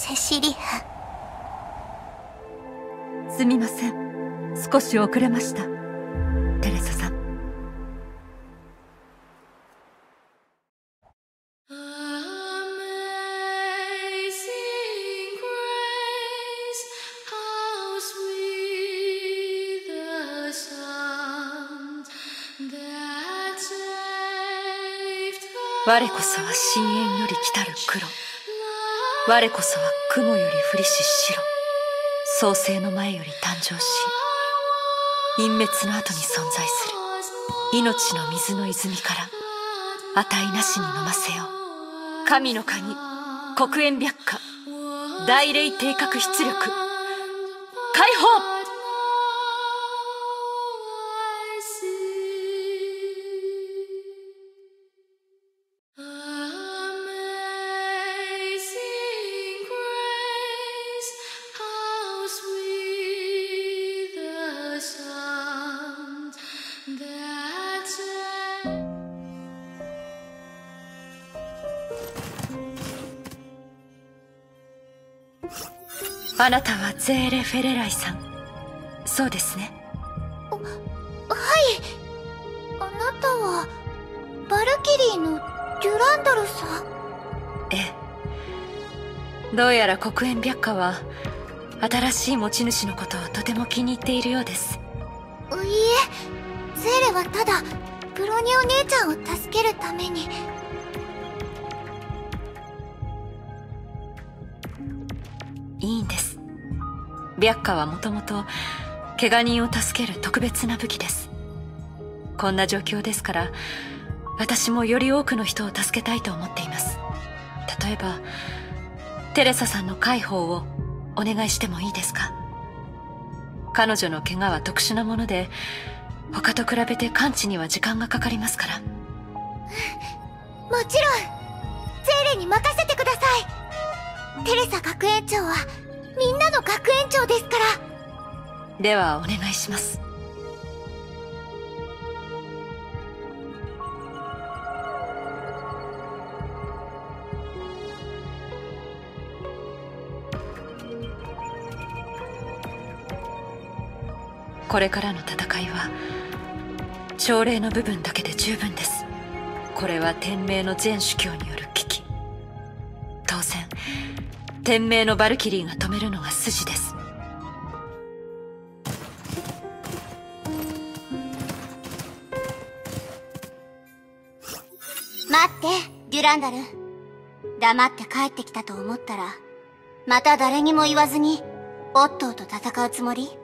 セシリア。 すみません、少し遅れました、テレサさん。我こそは深淵より来たる黒、我こそは雲より降りし白、創世の前より誕生し、隠滅の後に存在する命の水の泉から値なしに飲ませよう。神の鍵、黒煙白化、大霊定格出力、解放。あなたはゼーレ・フェレライさん、そうですね。 はい。あなたはバルキリーのデュランダルさん。 ええ、どうやら黒煙白化は新しい持ち主のことをとても気に入っているようです。 いいえ、ゼーレはただブロニお姉ちゃんを助けるために。 いいんです。白化はもともと怪我人を助ける特別な武器です。こんな状況ですから、私もより多くの人を助けたいと思っています。例えばテレサさんの介抱をお願いしてもいいですか？彼女の怪我は特殊なもので、他と比べて完治には時間がかかりますから。 もちろん、ゼーレに任せてください。テレサ学園長はみんなの学園長ですから。 ではお願いします。これからの戦いは朝礼の部分だけで十分です。これは天命の全主教による危機。当然天命のバルキリーが止めるのが筋です。 待って、デュランダル。黙って帰ってきたと思ったら、また誰にも言わずにオットーと戦うつもり？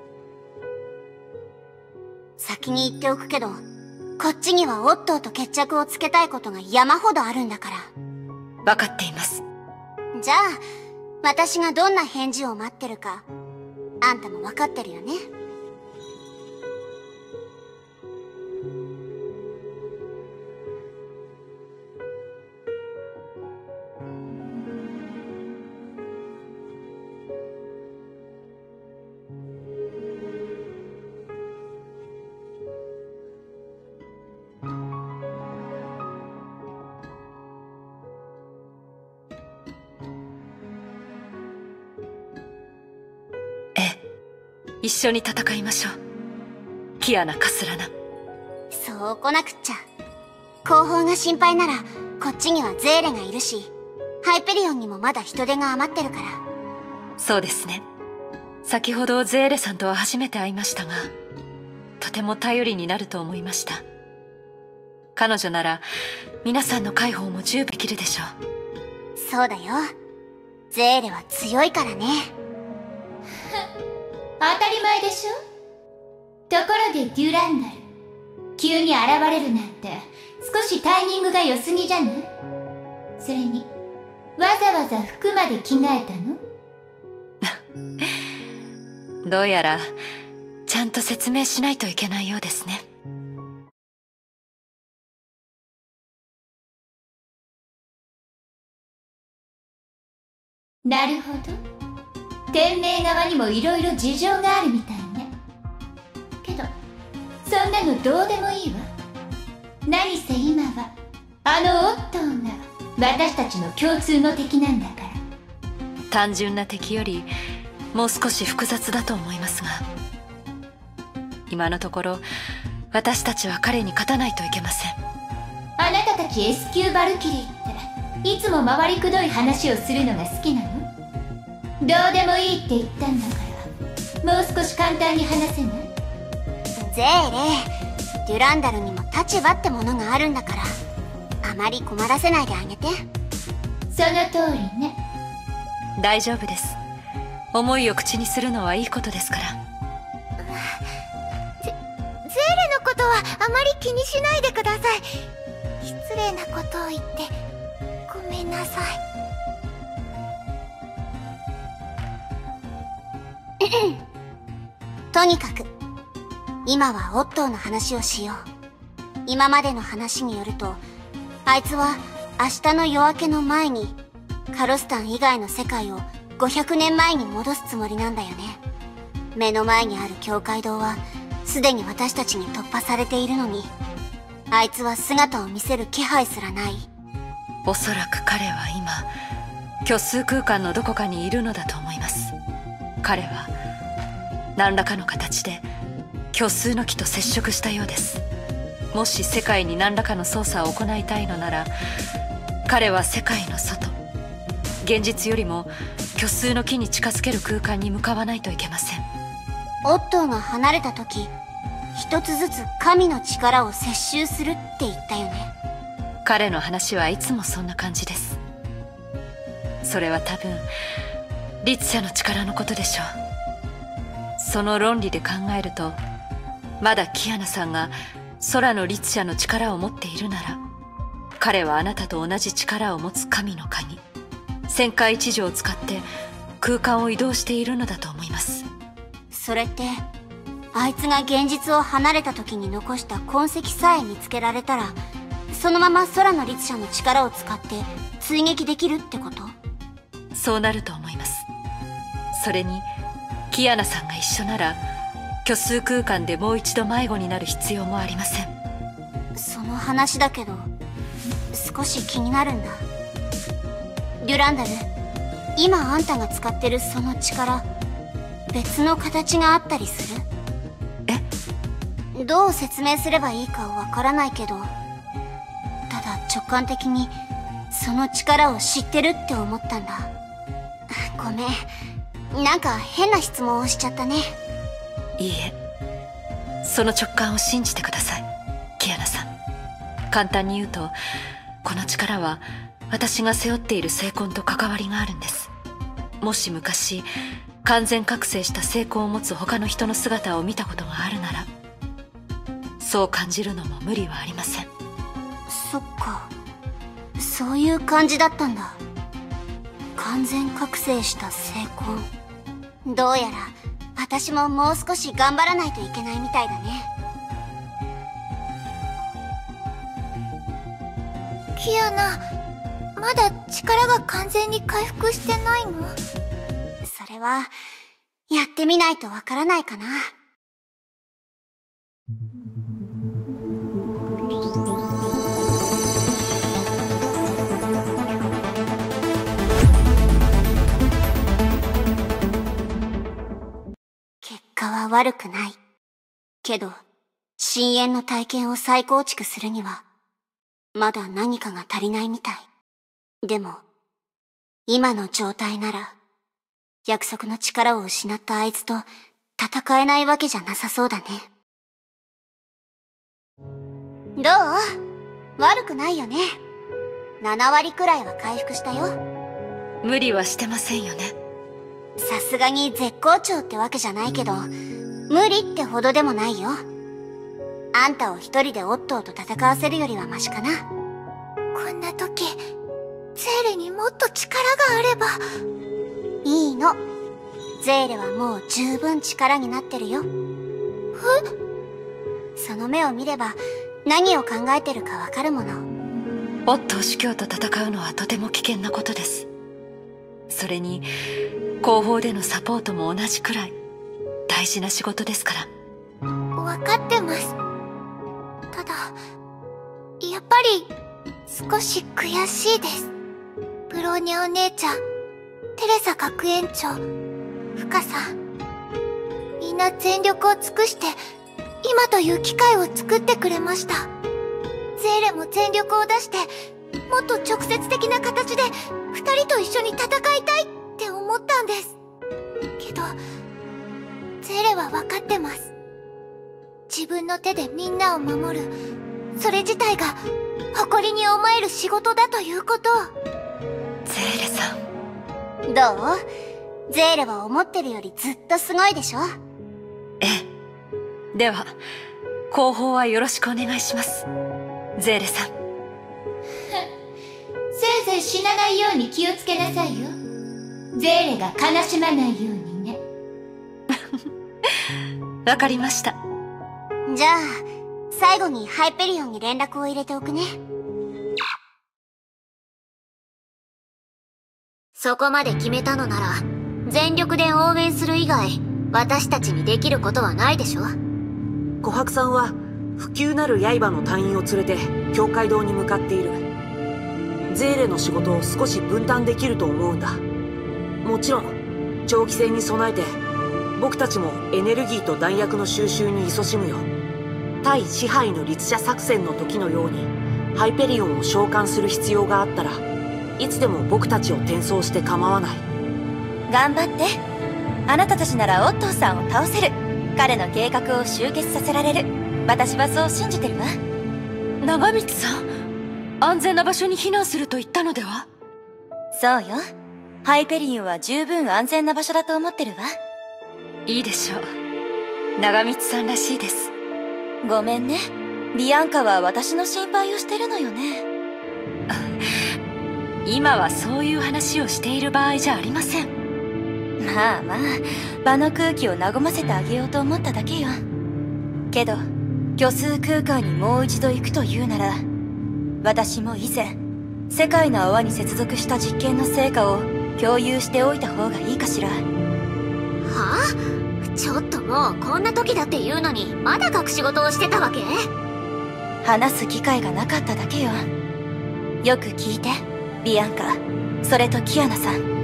先に言っておくけど、こっちにはオットーと決着をつけたいことが山ほどあるんだから。 分かっています。 じゃあ私がどんな返事を待ってるか、あんたも分かってるよね？ 一緒に戦いましょう、キアナ・カスラナ。 そう来なくっちゃ。後方が心配ならこっちにはゼーレがいるし、ハイペリオンにもまだ人手が余ってるから。 そうですね。先ほどゼーレさんとは初めて会いましたが、とても頼りになると思いました。彼女なら皆さんの介抱も十分できるでしょう。 そうだよ、ゼーレは強いからね。 当たり前でしょ。ところでデュランダル、急に現れるなんて少しタイミングが良すぎじゃない？それにわざわざ服まで着替えたの？ どうやらちゃんと説明しないといけないようですね。 なるほど。天命側にもいろいろ事情があるみたいね。けどそんなのどうでもいいわ。何せ今はあのオットーが私たちの共通の敵なんだから。 単純な敵よりもう少し複雑だと思いますが、今のところ私たちは彼に勝たないといけません。 あなたたち S 級バルキリーっていつも回りくどい話をするのが好きなの？どうでもいいって言ったんだから、もう少し簡単に話せない？ ゼーレ、デュランダルにも立場ってものがあるんだから、あまり困らせないであげて。 その通りね。 大丈夫です。思いを口にするのはいいことですから。 ゼーレのことはあまり気にしないでください。失礼なことを言ってごめんなさい。とにかく今はオットーの話をしよう。今までの話によると、あいつは明日の夜明けの前にカロスタン以外の世界を500年前に戻すつもりなんだよね。目の前にある教会堂はすでに私たちに突破されているのに、あいつは姿を見せる気配すらない。 おそらく彼は今虚数空間のどこかにいるのだと思います。彼は何らかの形で虚数の木と接触したようです。もし世界に何らかの操作を行いたいのなら、彼は世界の外、現実よりも虚数の木に近づける空間に向かわないといけません。 オットーが離れた時、一つずつ神の力を接収するって言ったよね。 彼の話はいつもそんな感じです。それは多分律者の力のことでしょう。その論理で考えると、まだキアナさんが空の律者の力を持っているなら、彼はあなたと同じ力を持つ神の鍵、旋回一条を使って空間を移動しているのだと思います。 それって、あいつが現実を離れた時に残した痕跡さえ見つけられたら、そのまま空の律者の力を使って追撃できるってこと？ そうなると思います。それにキアナさんが一緒なら、虚数空間でもう一度迷子になる必要もありません。 その話だけど少し気になるんだ。デュランダル、今あんたが使ってるその力、別の形があったりする？どう説明すればいいかわからないけど、ただ直感的にその力を知ってるって思ったんだ。ごめん、なんか変な質問をしちゃったね。 いいえ、その直感を信じてください、キアナさん。簡単に言うと、この力は私が背負っている聖魂と関わりがあるんです。もし昔完全覚醒した聖魂を持つ他の人の姿を見たことがあるなら、そう感じるのも無理はありません。 そっか、そういう感じだったんだ。完全覚醒した聖魂。どうやら私ももう少し頑張らないといけないみたいだね。キアナ、まだ力が完全に回復してないの？それはやってみないとわからないかな。結果は悪くない。けど、深淵の体験を再構築するには、まだ何かが足りないみたい。でも、今の状態なら、約束の力を失ったあいつと戦えないわけじゃなさそうだね。どう？悪くないよね。7割くらいは回復したよ。 無理はしてませんよね。 さすがに絶好調ってわけじゃないけど、無理ってほどでもないよ。あんたを一人でオットーと戦わせるよりはマシかな。こんな時、ゼーレにもっと力があれば。いいの。ゼーレはもう十分力になってるよ。その目を見れば何を考えてるかわかるもの。 オットー司教と戦うのはとても危険なことです。それに後方でのサポートも同じくらい大事な仕事ですから。 わかってます。ただ、やっぱり少し悔しいです。ブローニャお姉ちゃん、 テレサ学園長、フカさん、みんな全力を尽くして今という機会を作ってくれました。ゼーレも全力を出してもっと直接的な形で二人と一緒に戦いたいって思ったんです。けどゼーレは分かってます。自分の手でみんなを守る、それ自体が誇りに思える仕事だということを。 ゼーレさん、 どう？ゼーレは思ってるよりずっとすごいでしょ？ ええ。では後方はよろしくお願いします、ゼーレさん。 せいぜい死なないように気をつけなさいよ。ゼーレが悲しまないようにね。 わかりました。 じゃあ最後にハイペリオンに連絡を入れておくね。そこまで決めたのなら全力で応援する以外私たちにできることはないでしょ。 琥珀さんは不朽なる刃の隊員を連れて教会堂に向かっている。ゼーレの仕事を少し分担できると思うんだ。もちろん長期戦に備えて僕たちもエネルギーと弾薬の収集に勤しむよ。対支配の律者作戦の時のようにハイペリオンを召喚する必要があったらいつでも僕たちを転送して構わない。 頑張って。あなたたちならオットーさんを倒せる。彼の計画を終結させられる。私はそう信じてるわ。 長光さん、安全な場所に避難すると言ったのでは？ そうよ。ハイペリオンは十分安全な場所だと思ってるわ。 いいでしょう。長光さんらしいです。 ごめんね。ビアンカは私の心配をしてるのよね。 今はそういう話をしている場合じゃありません。 まあまあ、場の空気を和ませてあげようと思っただけよ。けど虚数空間にもう一度行くというなら、私も以前世界の泡に接続した実験の成果を共有しておいた方がいいかしら。 はあ？ちょっともうこんな時だって言うのにまだ隠し事をしてたわけ？ 話す機会がなかっただけよ。よく聞いて、ビアンカ、それとキアナさん。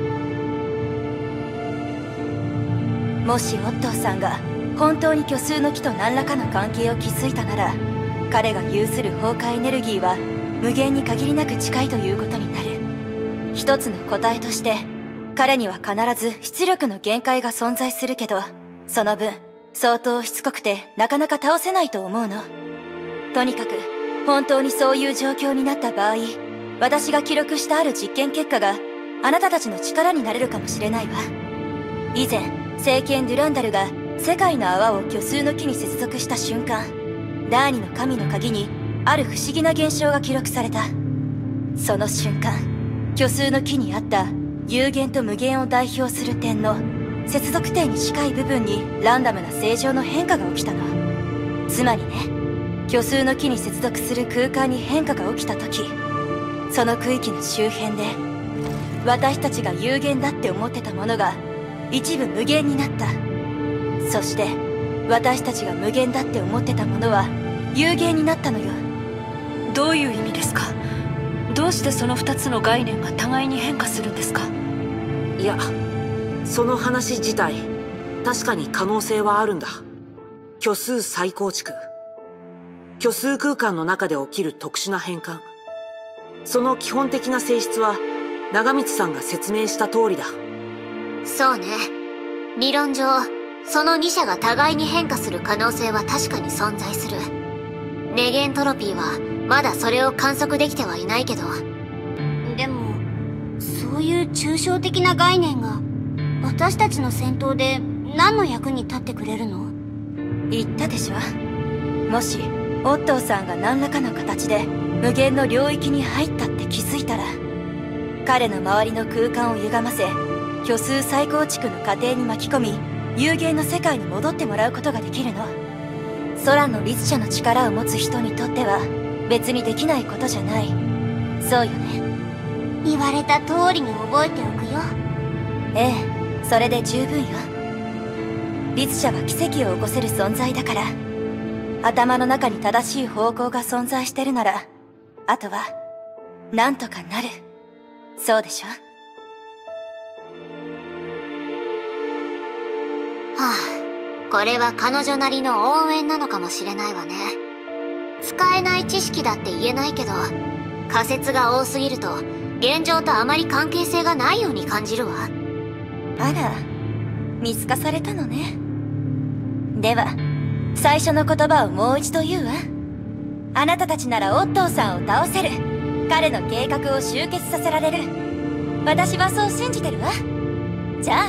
もしオットーさんが本当に虚数の木と何らかの関係を築いたなら、彼が有する崩壊エネルギーは無限に限りなく近いということになる。一つの答えとして彼には必ず出力の限界が存在するけど、その分相当しつこくてなかなか倒せないと思うの。とにかく本当にそういう状況になった場合、私が記録したある実験結果があなたたちの力になれるかもしれないわ。以前聖剣デュランダルが世界の泡を虚数の木に接続した瞬間、ダーニの神の鍵にある不思議な現象が記録された。その瞬間、虚数の木にあった有限と無限を代表する点の接続点に近い部分にランダムな正常の変化が起きたの。つまりね、虚数の木に接続する空間に変化が起きた時、その区域の周辺で私たちが有限だって思ってたものが一部無限になった。そして私たちが無限だって思ってたものは有限になったのよ。 どういう意味ですか？どうしてその2つの概念が互いに変化するんですか？ いや、その話自体確かに可能性はあるんだ。虚数再構築、虚数空間の中で起きる特殊な変換、その基本的な性質は長光さんが説明した通りだ。 そうね。理論上その2者が互いに変化する可能性は確かに存在する。ネゲントロピーはまだそれを観測できてはいないけど、でもそういう抽象的な概念が私たちの戦闘で何の役に立ってくれるの？ 言ったでしょ。もしオットーさんが何らかの形で無限の領域に入ったって気づいたら、彼の周りの空間を歪ませ虚数再構築の過程に巻き込み、有限の世界に戻ってもらうことができるの。空の律者の力を持つ人にとっては別にできないことじゃない。そうよね。 言われた通りに覚えておくよ。 ええ、それで十分よ。律者は奇跡を起こせる存在だから、頭の中に正しい方向が存在してるなら、あとはなんとかなる。そうでしょ？ これは彼女なりの応援なのかもしれないわね。使えない知識だって言えないけど、仮説が多すぎると現状とあまり関係性がないように感じるわ。 あら、見透かされたのね。では最初の言葉をもう一度言うわ。あなたたちならオットーさんを倒せる。彼の計画を終結させられる。私はそう信じてるわ。じゃあ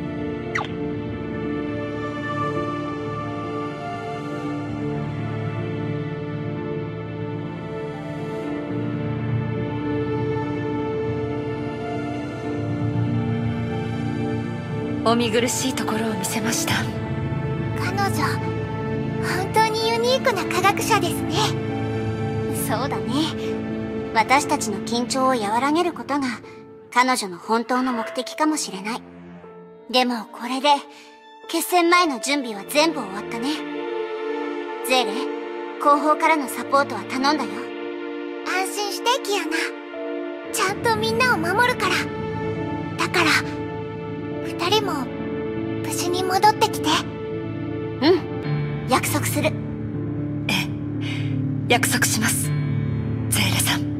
お見苦しいところを見せました。 彼女、本当にユニークな科学者ですね。そうだね。私たちの緊張を和らげることが彼女の本当の目的かもしれない。でもこれで決戦前の準備は全部終わったね。ゼーレ、後方からのサポートは頼んだよ。安心してキアナ。ちゃんとみんなを守るから。だから二人も無事に戻ってきて。うん、約束する。 ええ、約束します、ゼーレさん。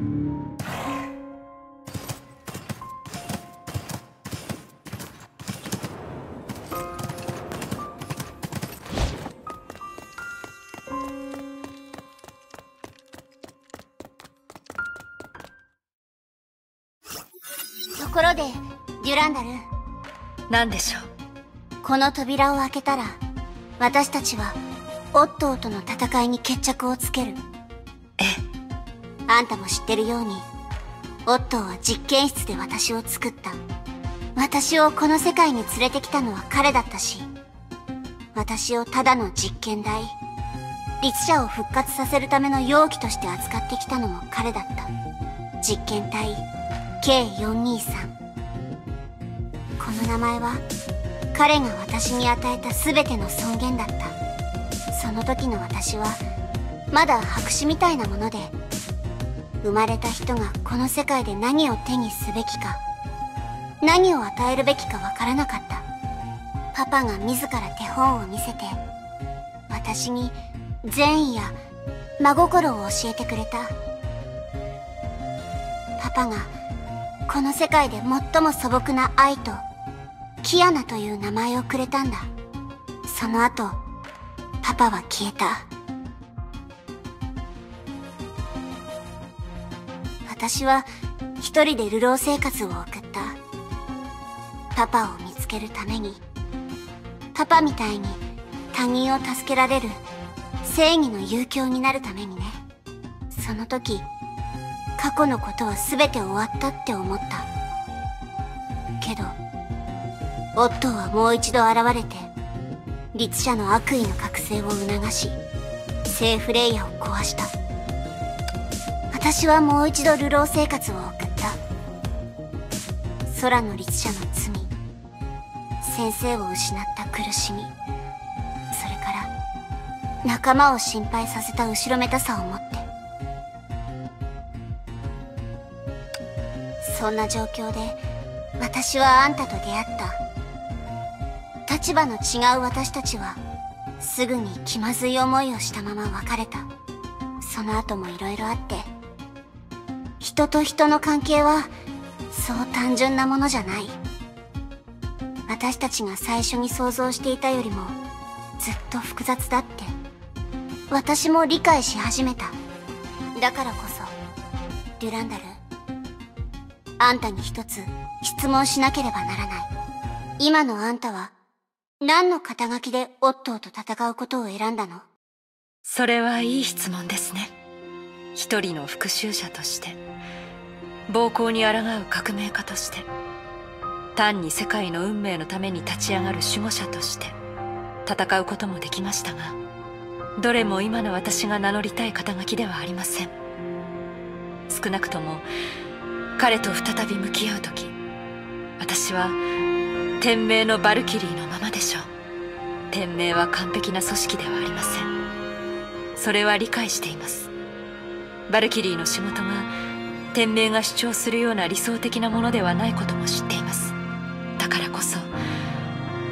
ところでデュランダル、 何でしょう。 この扉を開けたら私たちはオットーとの戦いに決着をつける。 ええ、 あんたも知ってるようにオットーは実験室で私を作った。私をこの世界に連れてきたのは彼だったし、私をただの実験台、律者を復活させるための容器として扱ってきたのも彼だった。実験体 K423。 この名前は彼が私に与えた全ての尊厳だった。その時の私はまだ白紙みたいなもので、生まれた人がこの世界で何を手にすべきか、何を与えるべきかわからなかった。パパが自ら手本を見せて私に善意や真心を教えてくれた。パパがこの世界で最も素朴な愛とキアナという名前をくれたんだ。その後パパは消えた。私は一人で流浪生活を送った。パパを見つけるために、パパみたいに他人を助けられる正義の勇気になるためにね。その時過去のことは全て終わったって思った。けどオットーはもう一度現れて律者の悪意の覚醒を促し、聖フレイヤを壊した。私はもう一度流浪生活を送った。空の律者の罪、先生を失った苦しみ、それから仲間を心配させた後ろめたさを持って、そんな状況で私はあんたと出会った。立場の違う私たちはすぐに気まずい思いをしたまま別れた。その後も色々あって、人と人の関係はそう単純なものじゃない。私たちが最初に想像していたよりもずっと複雑だって私も理解し始めた。だからこそデュランダル、あんたに一つ質問しなければならない。今のあんたは何の肩書きでオットーと戦うことを選んだの？ それはいい質問ですね。一人の復讐者として、暴行に抗う革命家として、単に世界の運命のために立ち上がる守護者として戦うこともできましたが、どれも今の私が名乗りたい肩書きではありません。少なくとも彼と再び向き合う時、私は天命のバルキリーのままでしょう。天命は完璧な組織ではありません。それは理解しています。バルキリーの仕事が天命が主張するような理想的なものではないことも知っています。だからこそ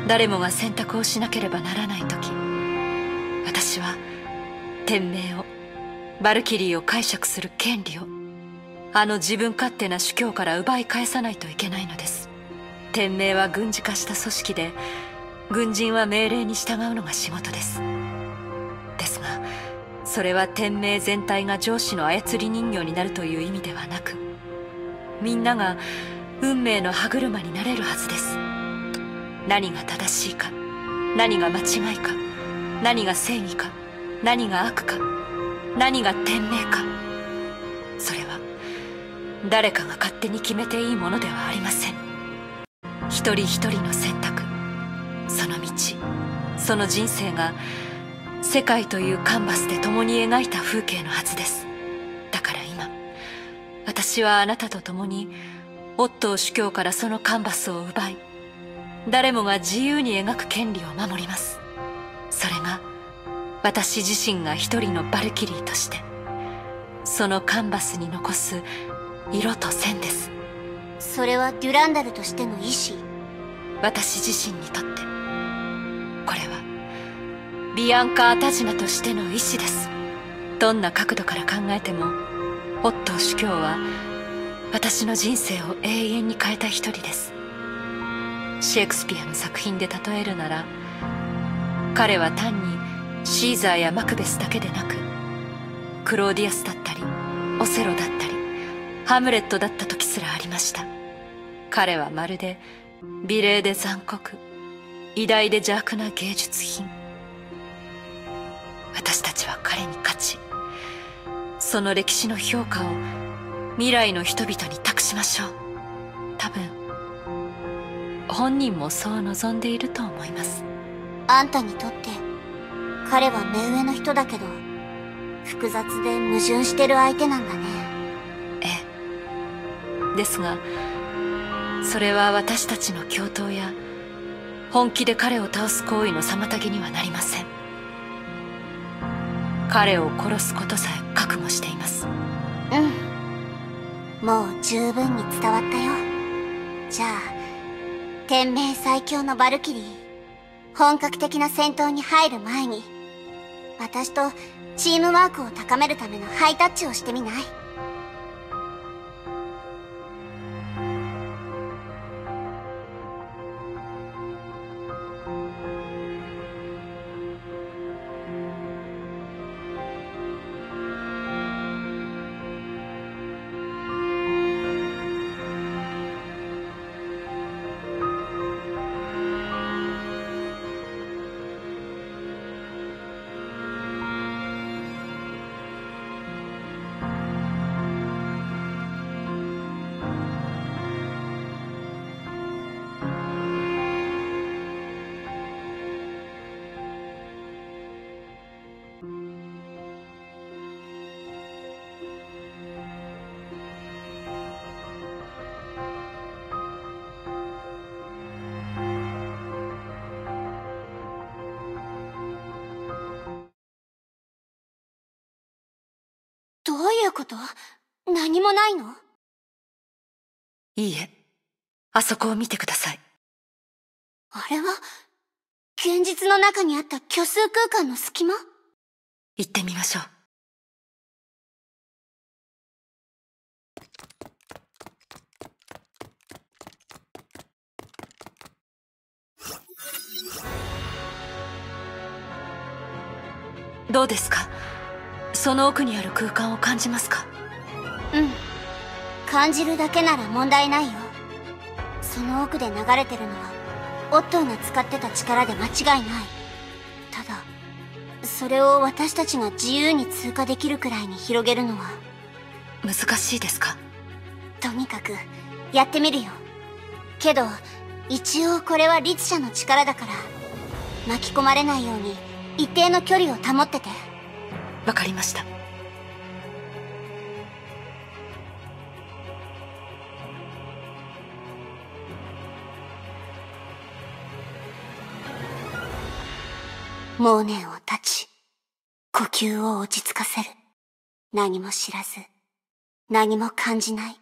誰もが選択をしなければならない時、私は天命を、バルキリーを解釈する権利をあの自分勝手な主教から奪い返さないといけないのです。天命は軍事化した組織で、軍人は命令に従うのが仕事です。ですが、それは天命全体が上司の操り人形になるという意味ではなく、みんなが運命の歯車になれるはずです。何が正しいか、何が間違いか、何が正義か、何が悪か、何が天命か、それは誰かが勝手に決めていいものではありません。一人一人の選択、その道、その人生が世界というカンバスで共に描いた風景のはずです。だから今、私はあなたと共にオットー主教からそのカンバスを奪い、誰もが自由に描く権利を守ります。それが私自身が一人のバルキリーとしてそのカンバスに残す色と線です。 それはデュランダルとしての意志。 私自身にとってこれはビアンカ・アタジナとしての意志です。どんな角度から考えてもオットー主教は私の人生を永遠に変えた一人です。シェイクスピアの作品で例えるなら、彼は単にシーザーやマクベスだけでなく、クローディアスだったりオセロだったりハムレットだった時すらありました。彼はまるで美麗で残酷、偉大で邪悪な芸術品。私たちは彼に勝ち、その歴史の評価を未来の人々に託しましょう。多分本人もそう望んでいると思います。 あんたにとって彼は目上の人だけど、複雑で矛盾してる相手なんだね。 ええ。ですが、それは私たちの共闘や本気で彼を倒す行為の妨げにはなりません。彼を殺すことさえ覚悟しています。 うん、もう十分に伝わったよ。じゃあ天命最強のバルキリー、本格的な戦闘に入る前に私とチームワークを高めるためのハイタッチをしてみない？どういうこと？何もないの？ いいえ、あそこを見てください。 あれは現実の中にあった虚数空間の隙間？ 行ってみましょう。どうですか？その奥にある空間を感じますか？ うん、感じるだけなら問題ないよ。その奥で流れてるのはオットーが使ってた力で間違いない。ただそれを私たちが自由に通過できるくらいに広げるのは難しいですか？ とにかくやってみるよ。けど一応これは律者の力だから巻き込まれないように一定の距離を保ってて。 わかりました。 モーネンを断ち、呼吸を落ち着かせる。何も知らず、何も感じない。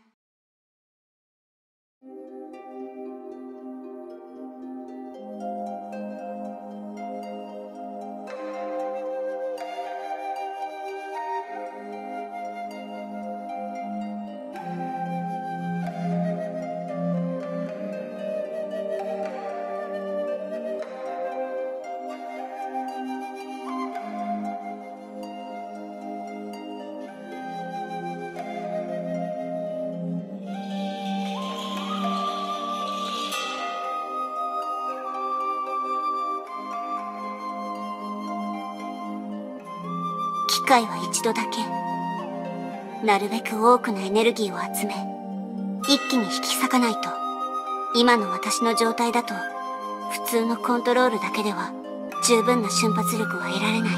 会は一度だけ。なるべく多くのエネルギーを集め、一気に引き裂かないと、今の私の状態だと、普通のコントロールだけでは十分な瞬発力は得られない。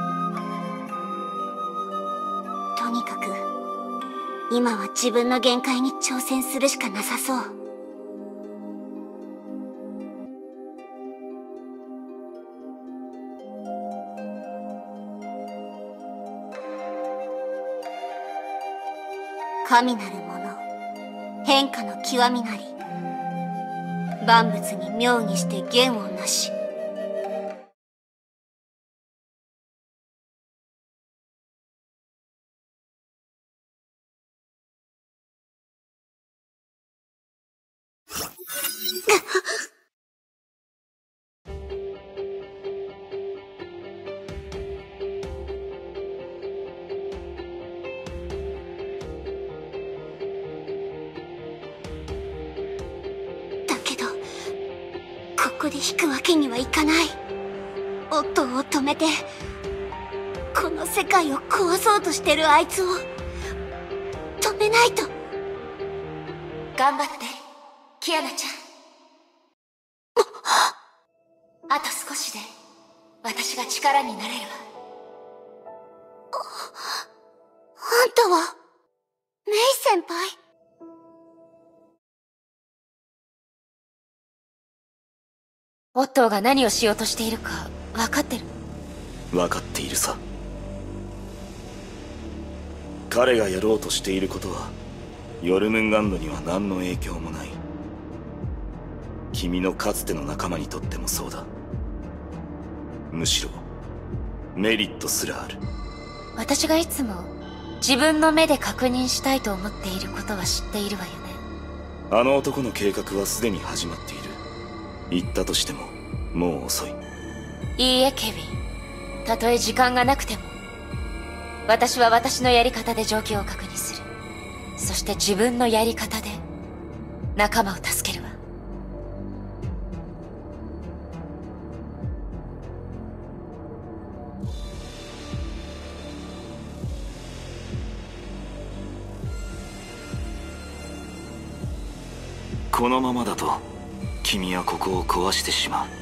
とにかく、今は自分の限界に挑戦するしかなさそう。神なるもの、変化の極みなり。万物に妙にして言をなし。ここで引くわけにはいかない。オットーを止めて、この世界を壊そうとしてるあいつを止めないと。 頑張ってキアナちゃん。あと少しで私が力になれるわ。 あんたはメイ先輩？ オットーが何をしようとしているか分かってる？ 分かっているさ。彼がやろうとしていることはヨルムンガンドには何の影響もない。君のかつての仲間にとってもそうだ。むしろメリットすらある。 私がいつも自分の目で確認したいと思っていることは知っているわよね。 あの男の計画はすでに始まっている。言ったとしてももう遅い。 いいえケビン、たとえ時間がなくても私は私のやり方で状況を確認する。そして自分のやり方で仲間を助けるわ。 このままだと君はここを壊してしま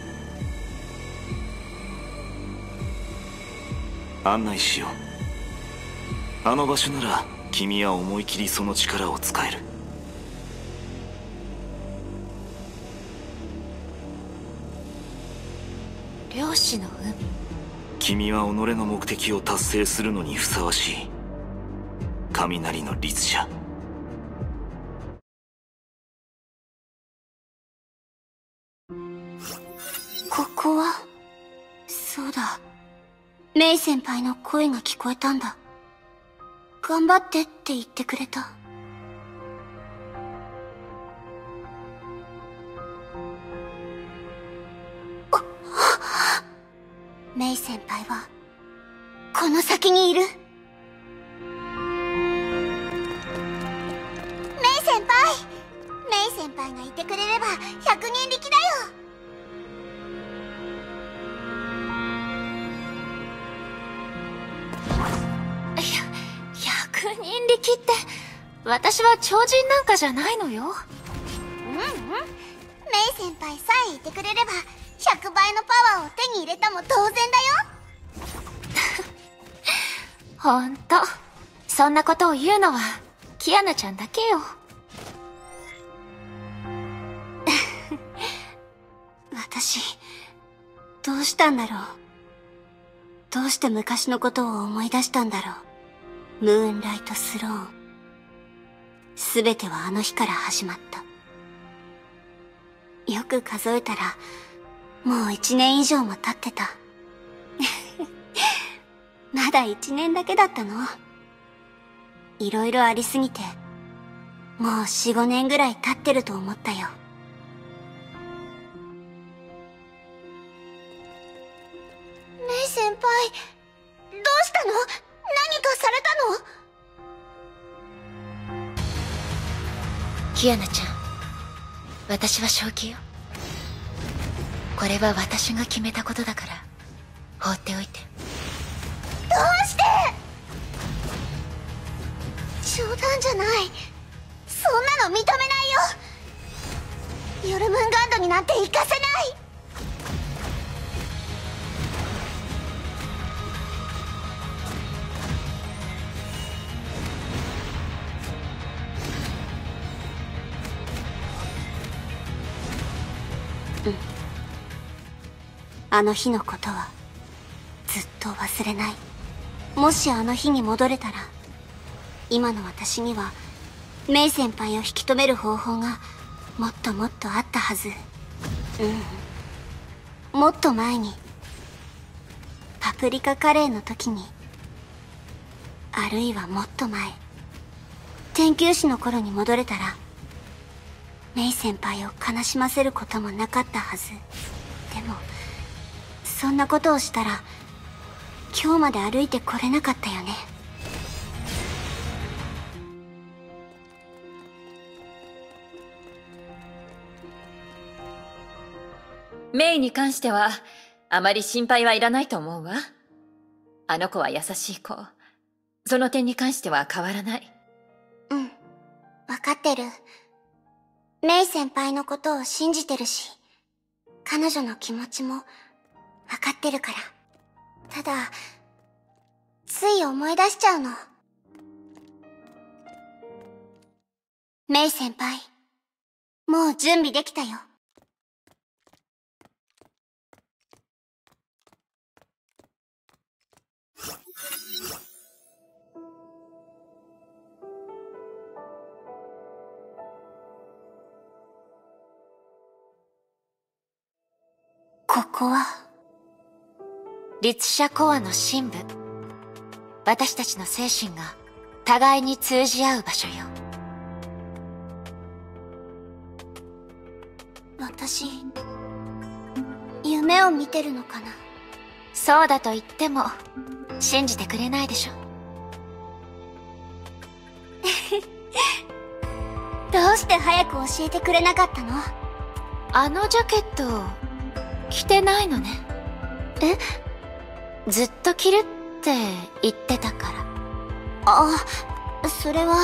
う。案内しよう。あの場所なら君は思い切りその力を使える。 漁師の海。 君は己の目的を達成するのにふさわしい雷の律者。 ここは、そうだ。メイ先輩の声が聞こえたんだ。頑張ってって言ってくれた。メイ先輩は、この先にいる。メイ先輩がいてくれれば百人力だよ。 百人力って私は超人なんかじゃないのよ。 メイ先輩さえいてくれれば100倍のパワーを手に入れたも当然だよ。 ほんとそんなことを言うのはキアナちゃんだけよ。 私どうしたんだろう。どうして昔のことを思い出したんだろう。ムーンライトスローン。すべてはあの日から始まった。よく数えたらもう1年以上も経ってた。まだ1年だけだったの。いろいろありすぎてもう4、5年ぐらい経ってると思ったよ。メイ先輩、どうしたの？何かされたの？ キアナちゃん、私は正気よ。これは私が決めたことだから放っておいて。 どうして？ なんじゃない。そんなの認めないよ。ヨルムンガンドになんて行かせない。あの日のことはずっと忘れない。もしあの日に戻れたら、今の私にはメイ先輩を引き止める方法がもっともっとあったはず。もっと前に、パプリカカレーの時に、あるいはもっと前、天球師の頃に戻れたら、メイ先輩を悲しませることもなかったはず。でもそんなことをしたら今日まで歩いてこれなかったよね。 メイに関してはあまり心配はいらないと思うわ。あの子は優しい子。その点に関しては変わらない。 わかってる。メイ先輩のことを信じてるし、彼女の気持ちもわかってるから。ただ、つい思い出しちゃうの。メイ先輩、もう準備できたよ。ここは律者コアの深部。私たちの精神が互いに通じ合う場所よ。 私、夢を見てるのかな。 そうだと言っても信じてくれないでしょ。 どうして早く教えてくれなかったの？ あのジャケット着てないのね。 え？ ずっと着るって言ってたから。 あ、それは。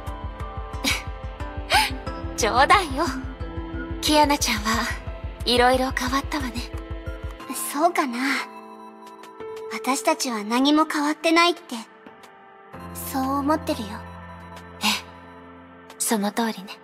冗談よ。キアナちゃんはいろいろ変わったわね。 そうかな。私たちは何も変わってないって、そう思ってるよ。 ええ、その通りね。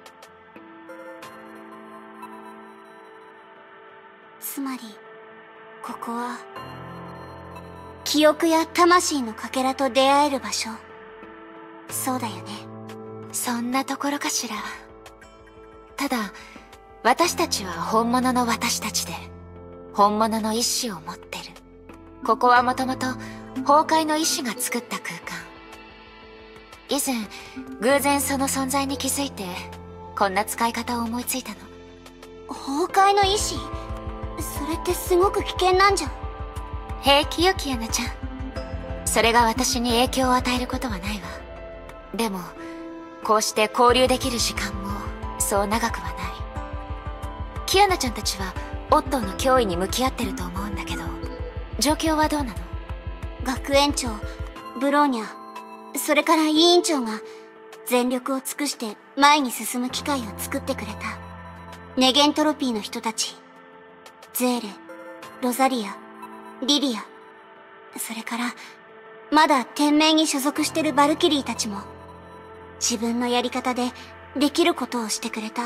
つまり、ここは、記憶や魂のかけらと出会える場所。そうだよね。 そんなところかしら。ただ、私たちは本物の私たちで、本物の意志を持ってる。ここはもともと、崩壊の意志が作った空間。以前、偶然その存在に気づいて、こんな使い方を思いついたの。 崩壊の意志？それってすごく危険なんじゃん。 平気よ、キアナちゃん。それが私に影響を与えることはないわ。でも、こうして交流できる時間も、そう長くはない。キアナちゃんたちは、オットーの脅威に向き合ってると思うんだけど、状況はどうなの？ 学園長、ブローニャ、それから委員長が、全力を尽くして前に進む機会を作ってくれた。ネゲントロピーの人たち。ゼーレ、ロザリア、リリア、それから、まだ天命に所属してるバルキリーたちも、自分のやり方でできることをしてくれた。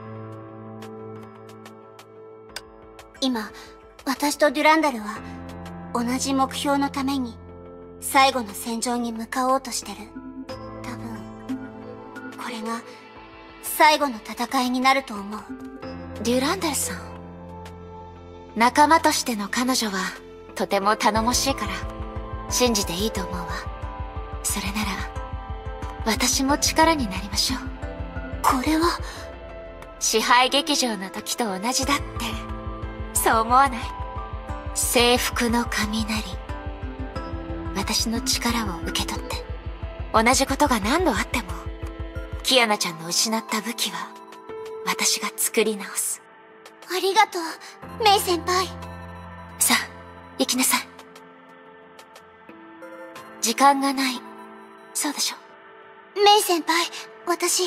今、私とデュランダルは、同じ目標のために、最後の戦場に向かおうとしてる。多分、これが、最後の戦いになると思う。 デュランダルさん。仲間としての彼女はとても頼もしいから信じていいと思うわ。それなら私も力になりましょう。 これは支配劇場の時と同じだってそう思わない？征服の雷。私の力を受け取って同じことが何度あってもキアナちゃんの失った武器は私が作り直す。 ありがとう、メイ先輩。 さあ、行きなさい。時間がない。そうでしょ？ メイ先輩、私。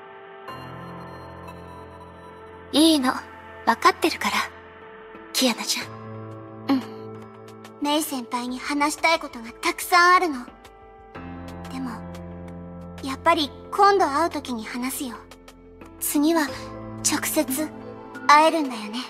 いいの。わかってるから。キアナちゃん。 メイ先輩に話したいことがたくさんあるの。でも、やっぱり今度会う時に話すよ。次は直接会えるんだよね。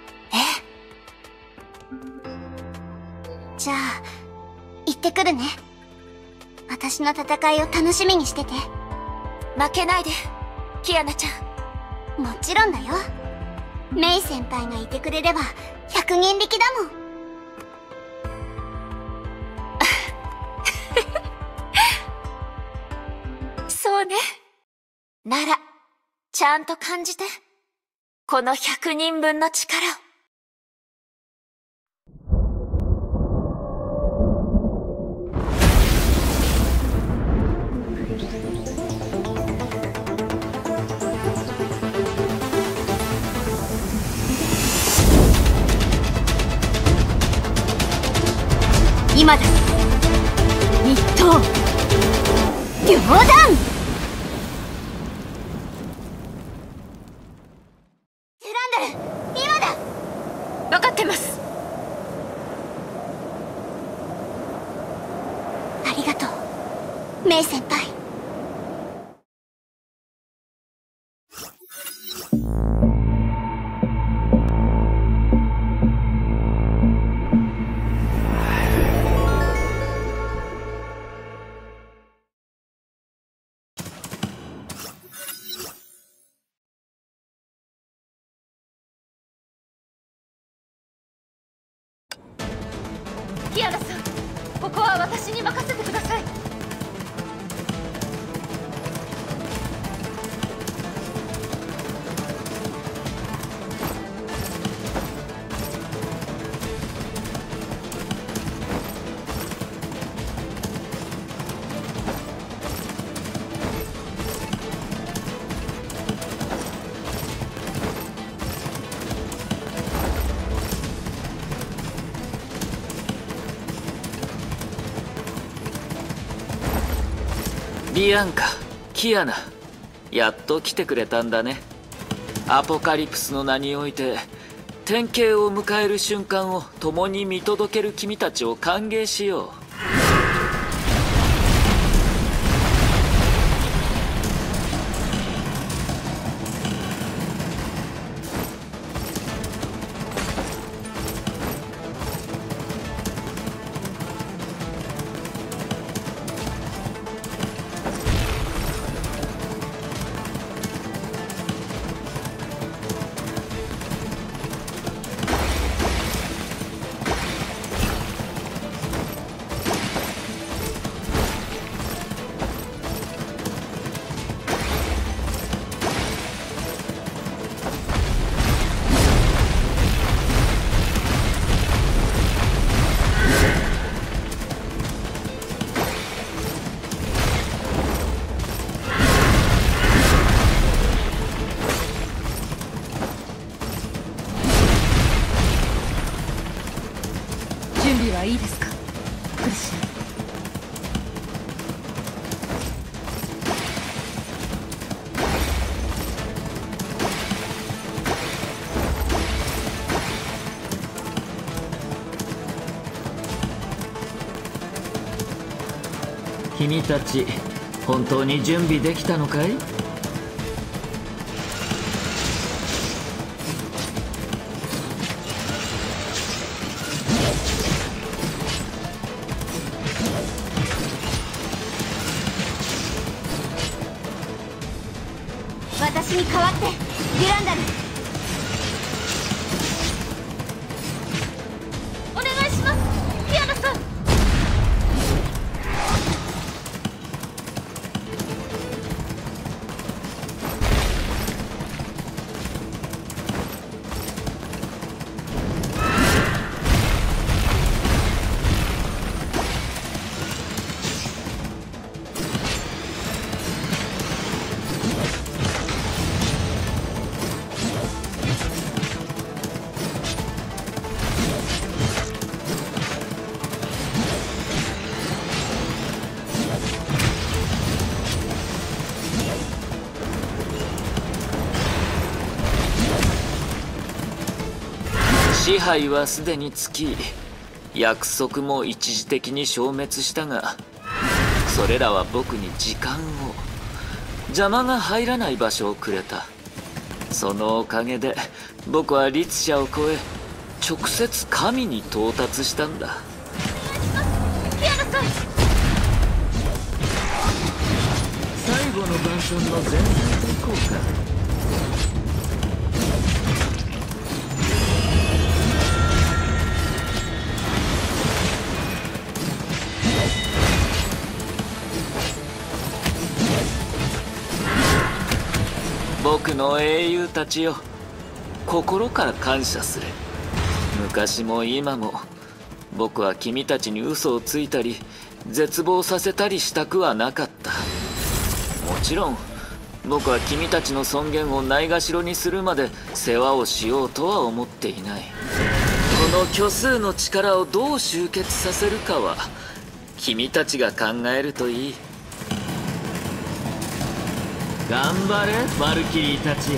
じゃあ、行ってくるね。私の戦いを楽しみにしてて。 負けないで、キアナちゃん。 もちろんだよ。メイ先輩がいてくれれば100人力だもん。 そうね。なら、ちゃんと感じて。この100人分の力を。 今だ。一刀両断。デュランダル、今だ。 分かってます。 ありがとう、メイ先輩。 キアナさん、ここは私に任せてください。 ビアンカ、キアナ、やっと来てくれたんだね。アポカリプスの名において天啓を迎える瞬間を共に見届ける君たちを歓迎しよう。 準備はいいですか、クリシア。 君たち本当に準備できたのかい？ 私に代わってデュランダル。 お願いします、キアナさん。 支配はすでにつき、約束も一時的に消滅したが、それらは僕に時間を、邪魔が入らない場所をくれた。そのおかげで僕は律者を超え、直接神に到達したんだ。最後の晩餐の前菜で行こうか。僕の英雄たちよ、心から感謝する。昔も今も僕は君たちに嘘をついたり絶望させたりしたくはなかった。もちろん僕は君たちの尊厳をないがしろにするまで世話をしようとは思っていない。この虚数の力をどう集結させるかは君たちが考えるといい。頑張れバルキリーたち。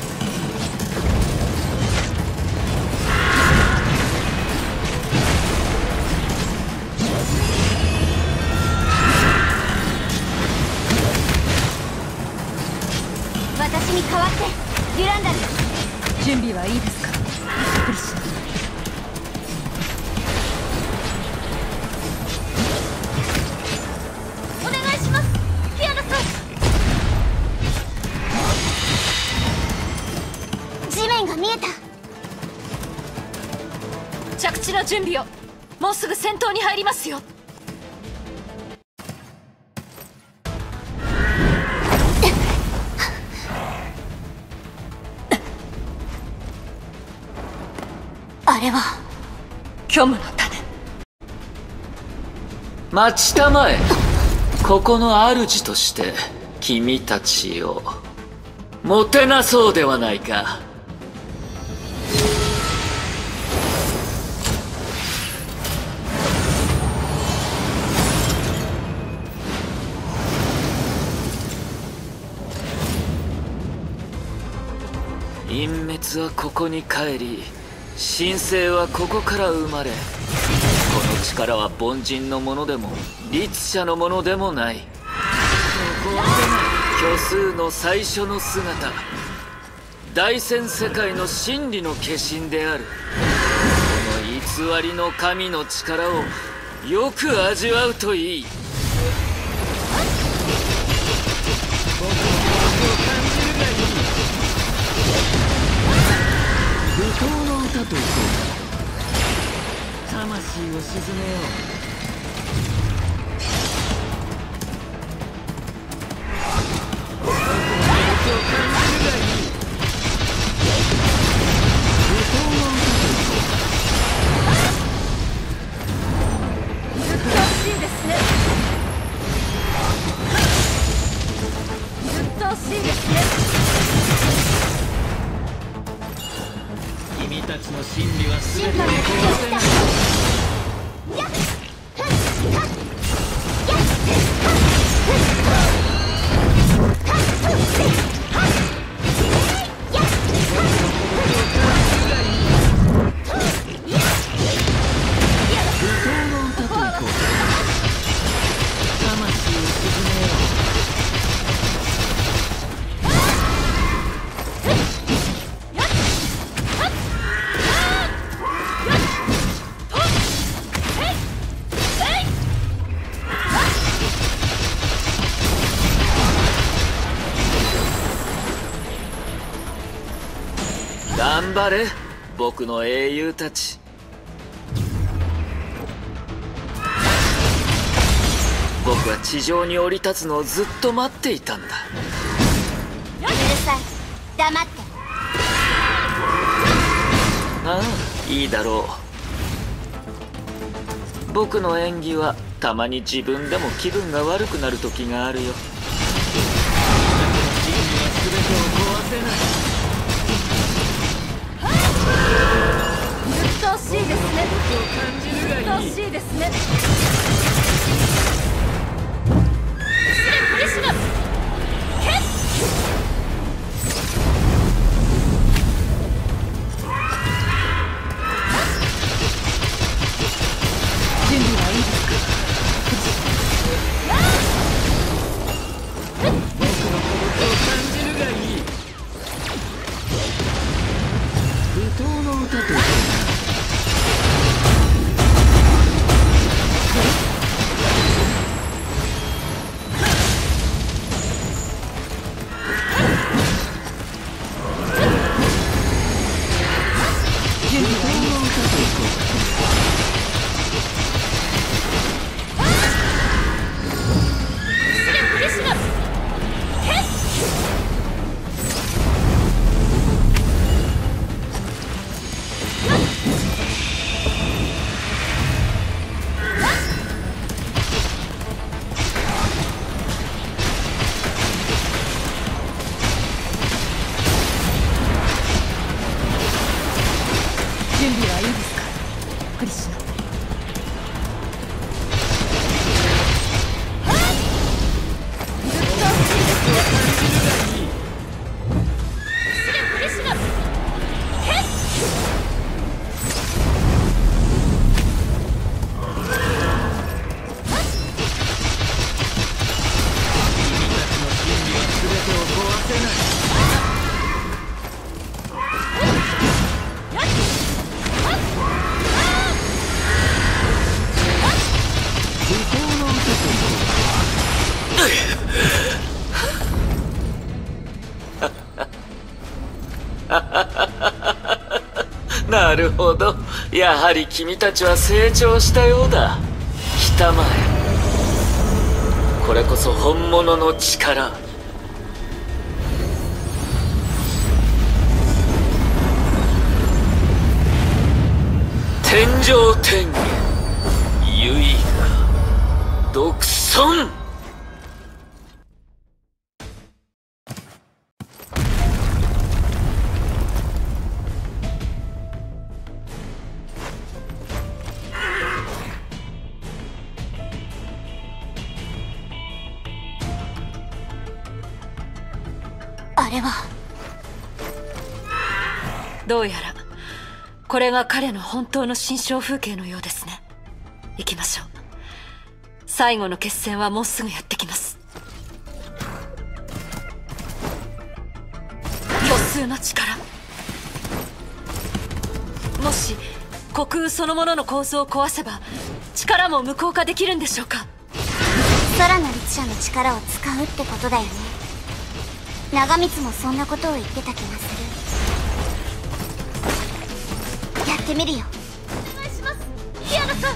私に代わってデュランダル。 準備はいいですか、クリシャ。 お願いします、キアナさん。地面が見えた。 着地の準備を。もうすぐ戦闘に入りますよ。 あれは虚無の種。 待ちたまえ。ここの主として君たちをもてなそうではないか。隠滅はここに帰り、神聖はここから生まれ、この力は凡人のものでも律者のものでもない。虚数の最初の姿、大千世界の真理の化身である。この偽りの神の力をよく味わうといい。舞踏の歌といこうか。魂を鎮めよう。君たちの真理は全てを殺せない。頑張れ僕の英雄たち。僕は地上に降り立つのをずっと待っていたんだ。 うるさい、黙って。 ああ、いいだろう。僕の演技はたまに自分でも気分が悪くなる時があるよ。真理は全てを壊せない。 鬱陶しいですね。鬱陶しいですね。クリシュナ、 なるほど、やはり君たちは成長したようだ。来たまえ。これこそ本物の力。天上天下、唯我独尊。 あれは。 どうやらこれが彼の本当の心象風景のようですね。行きましょう。最後の決戦はもうすぐやってきます。虚数の力。もし虚空そのものの構造を壊せば力も無効化できるんでしょうか。 空の律者の力を使うってことだよね。長光もそんなことを言ってた気がする。やってみるよ。 お願いします、キアナさん。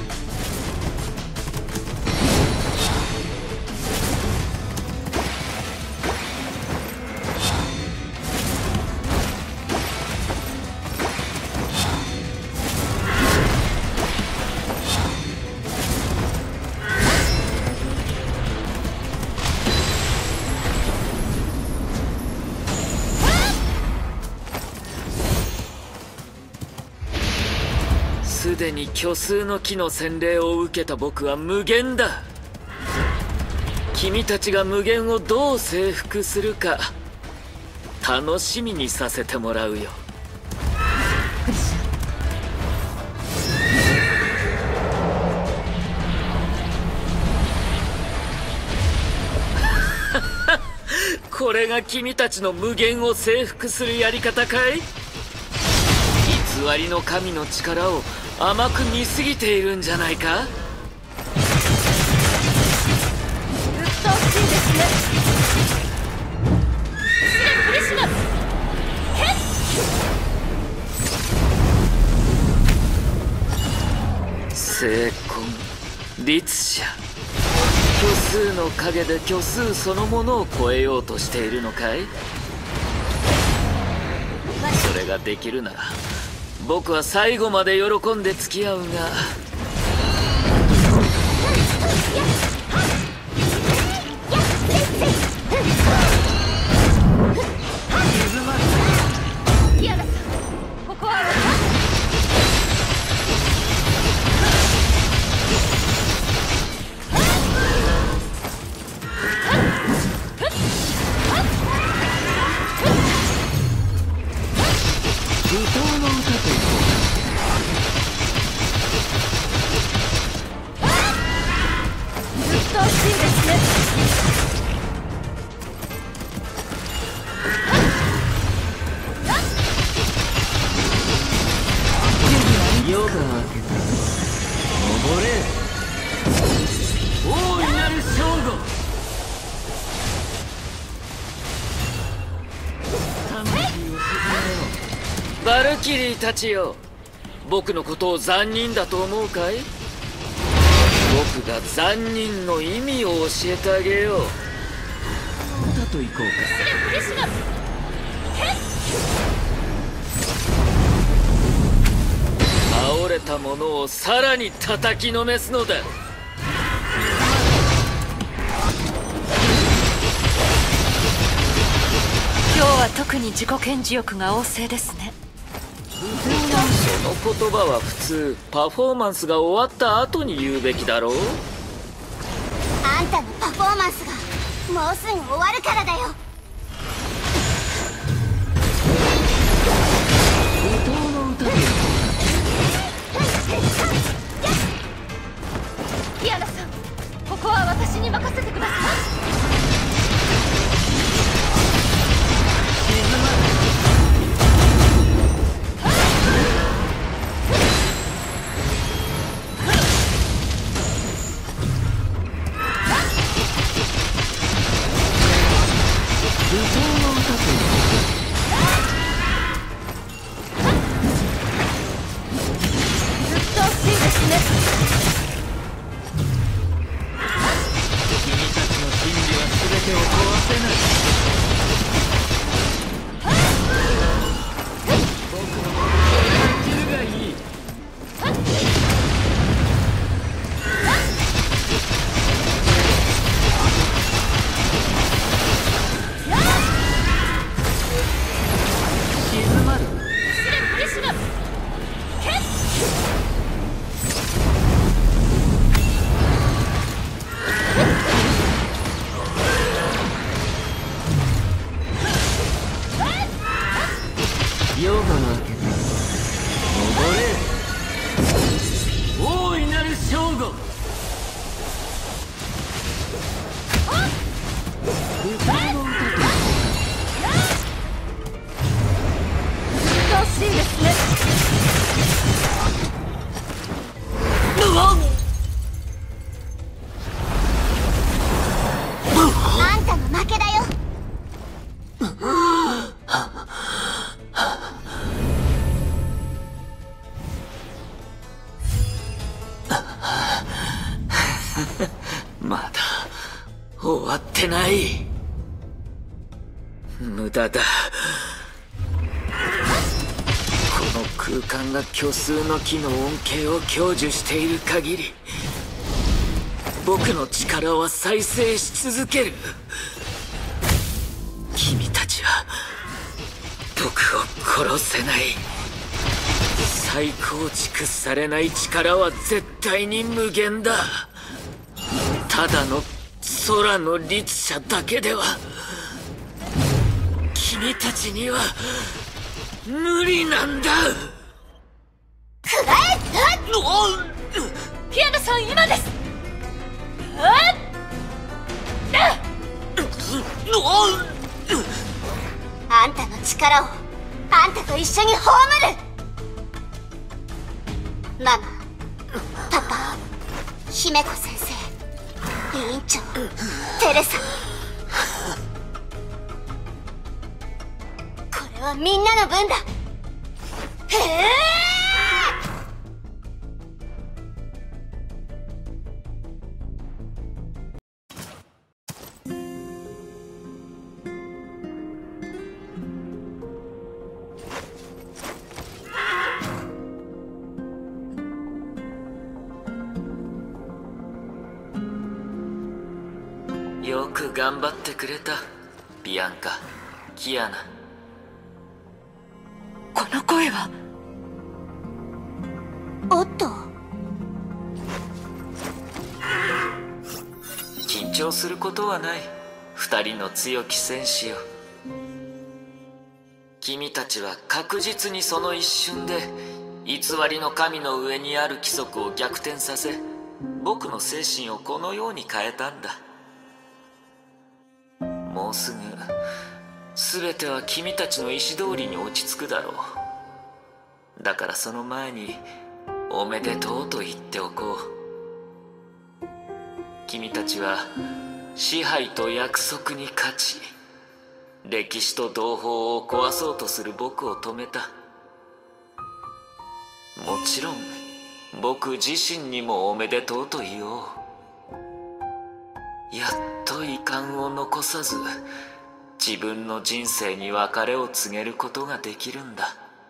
すでに虚数の木の洗礼を受けた僕は無限だ。君たちが無限をどう征服するか楽しみにさせてもらうよ。これが君たちの無限を征服するやり方かい？偽りの神の力を甘く見すぎているんじゃないか？ うっとうしいですね。クリシナ、 聖魂、律者。虚数の影で虚数そのものを超えようとしているのかい？それができるなら僕は最後まで喜んで付き合うが。 キアナさん、ここはバルキリーたちよ、僕のことを残忍だと思うかい？僕が残忍の意味を教えてあげよう。だと行こうか。倒れたものをさらに叩きのめすのだ。 今日は特に自己顕示欲が旺盛ですね。 その言葉は普通パフォーマンスが終わった後に言うべきだろう。 あんたのパフォーマンスがもうすぐ終わるからだよ。 キアナさん、ここは私に任せてください。 てを壊せない。僕のものを感じるがいい。静まる。夜が明けた。登れ。大いなる正吾。歌の歌と難しいですね。 あんたの負けだよ。 まだ終わってない。無駄だ。この空間が虚数の木の恩恵を享受している限り、僕の力は再生し続ける。君たちは僕を殺せない。再構築されない力は絶対に無限だ。ただの空の律者だけでは君たちには無理なんだ。 くらえ！ キアナさん、今です。 あんたの力をあんたと一緒に葬る。ママ、パパ、姫子先生、委員長、テレサ、これはみんなの分だ。 よく頑張ってくれた、ビアンカ、キアナ。 この声は。 おっと、 緊張することはない。二人の強き戦士よ。君たちは確実にその一瞬で偽りの神の上にある規則を逆転させ、僕の精神をこのように変えたんだ。もうすぐ全ては君たちの意志通りに落ち着くだろう。だからその前におめでとうと言っておこう。君たちは支配と約束に勝ち、歴史と同胞を壊そうとする僕を止めた。もちろん僕自身にもおめでとうと言おう。やっと遺憾を残さず自分の人生に別れを告げることができるんだ。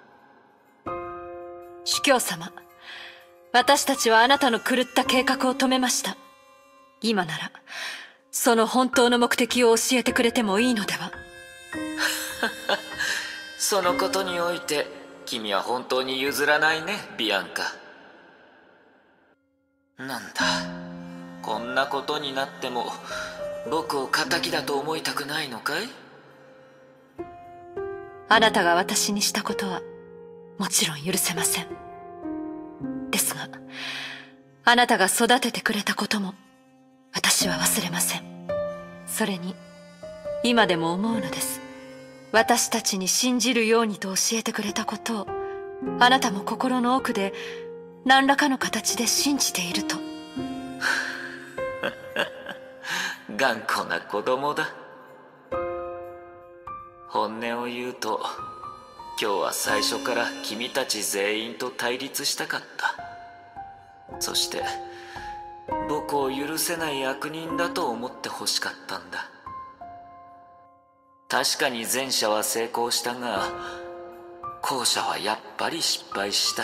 主教様、私たちはあなたの狂った計画を止めました。今ならその本当の目的を教えてくれてもいいのでは。 そのことにおいて君は本当に譲らないね、ビアンカ。なんだ、こんなことになっても僕を敵だと思いたくないのかい？ あなたが私にしたことはもちろん許せません。ですが、あなたが育ててくれたことも私は忘れません。それに今でも思うのです。私たちに信じるようにと教えてくれたことをあなたも心の奥で何らかの形で信じていると。 頑固な子供だ。本音を言うと、今日は最初から君たち全員と対立したかった。そして僕を許せない悪人だと思ってほしかったんだ。 確かに前者は成功したが、後者はやっぱり失敗した。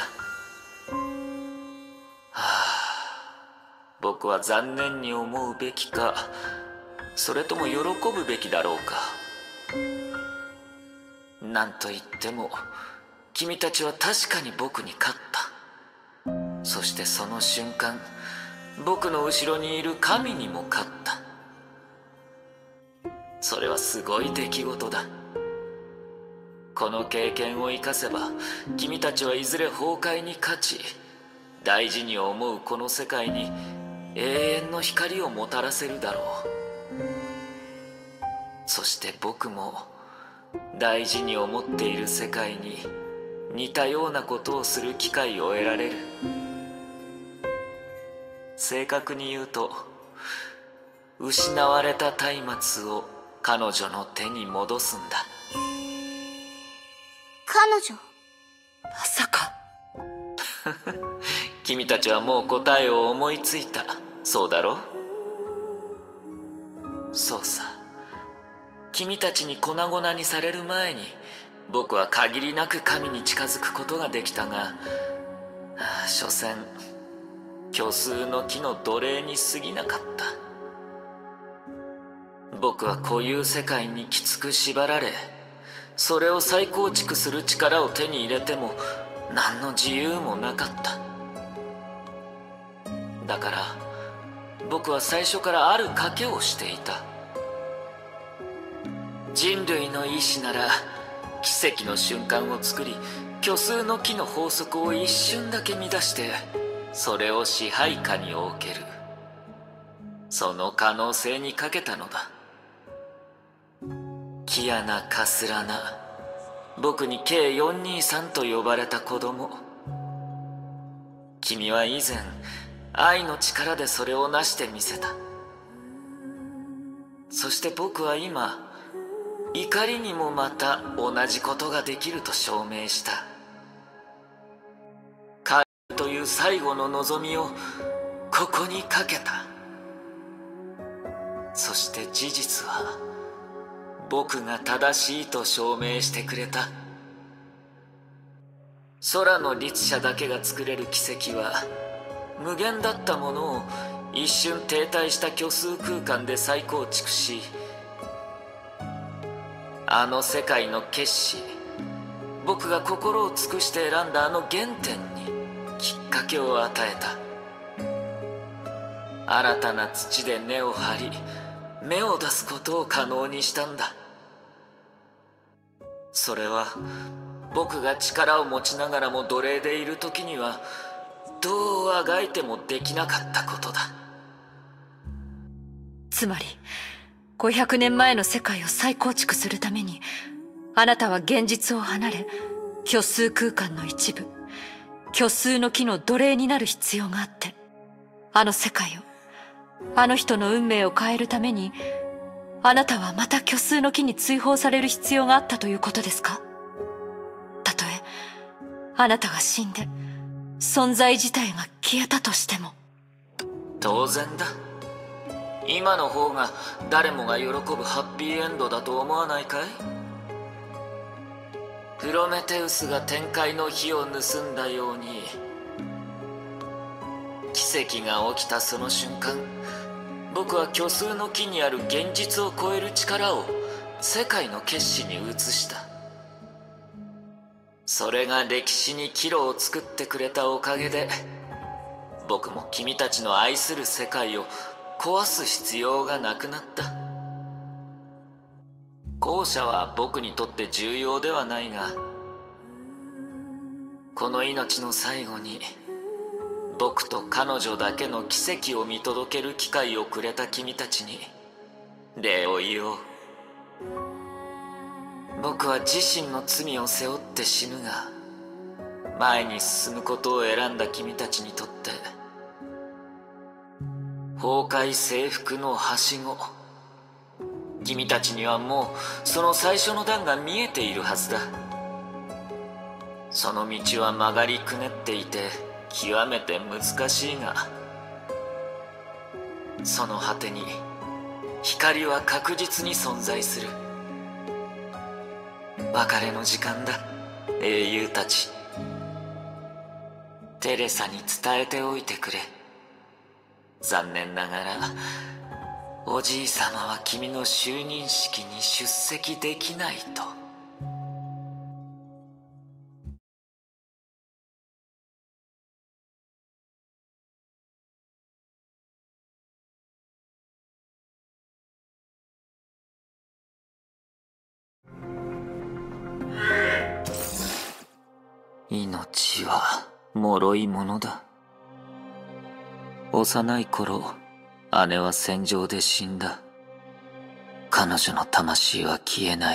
僕は残念に思うべきか、それとも喜ぶべきだろうか。なんといっても君たちは確かに僕に勝った。そしてその瞬間、僕の後ろにいる神にも勝った。それはすごい出来事だ。この経験を生かせば、君たちはいずれ崩壊に勝ち、大事に思うこの世界に永遠の光をもたらせるだろう。そして僕も大事に思っている世界に似たようなことをする機会を得られる。正確に言うと、失われた松明を彼女の手に戻すんだ。 彼女？ まさか。 君たちはもう答えを思いついた。そうだろ？そうさ。君たちに粉々にされる前に、僕は限りなく神に近づくことができたが、所詮虚数の木の奴隷に過ぎなかった。僕は固有世界にきつく縛られ、それを再構築する力を手に入れても何の自由もなかった。だから僕は最初からある賭けをしていた。人類の意志なら奇跡の瞬間を作り、虚数の木の法則を一瞬だけ乱してそれを支配下に置ける。その可能性にかけたのだ。キアナ・カスラナ、僕に計423と呼ばれた子供。君は以前愛の力でそれを成してみせた。そして僕は今、怒りにもまた同じことができると証明した。彼という最後の望みをここにかけた。そして事実は僕が正しいと証明してくれた。空の律者だけが作れる奇跡は、無限だったものを一瞬停滞した虚数空間で再構築し、あの世界の決死、僕が心を尽くして選んだあの原点にきっかけを与えた。新たな土で根を張り、芽を出すことを可能にしたんだ。それは僕が力を持ちながらも奴隷でいる時にはどうあがいてもできなかったことだ。 つまり500年前の世界を再構築するために、あなたは現実を離れ、虚数空間の一部、虚数の木の奴隷になる必要があって、あの世界を、あの人の運命を変えるために、あなたはまた虚数の木に追放される必要があったということですか？たとえあなたが死んで存在自体が消えたとしても。 当然だ。今の方が誰もが喜ぶハッピーエンドだと思わないかい？プロメテウスが天界の火を盗んだように、奇跡が起きたその瞬間、僕は虚数の木にある現実を超える力を世界の決死に移した。それが歴史に岐路を作ってくれたおかげで、僕も君たちの愛する世界を壊す必要がなくなった。後者は僕にとって重要ではないが、この命の最後に僕と彼女だけの奇跡を見届ける機会をくれた君たちに礼を言おう。僕は自身の罪を背負って死ぬが、前に進むことを選んだ君たちにとって崩壊征服のはしご、君たちにはもうその最初の段が見えているはずだ。その道は曲がりくねっていて極めて難しいが、その果てに光は確実に存在する。 別れの時間だ、英雄たち。テレサに伝えておいてくれ。残念ながらおじいさまは君の就任式に出席できないと。命は脆いものだ。幼い頃、姉は戦場で死んだ。彼女の魂は消えない。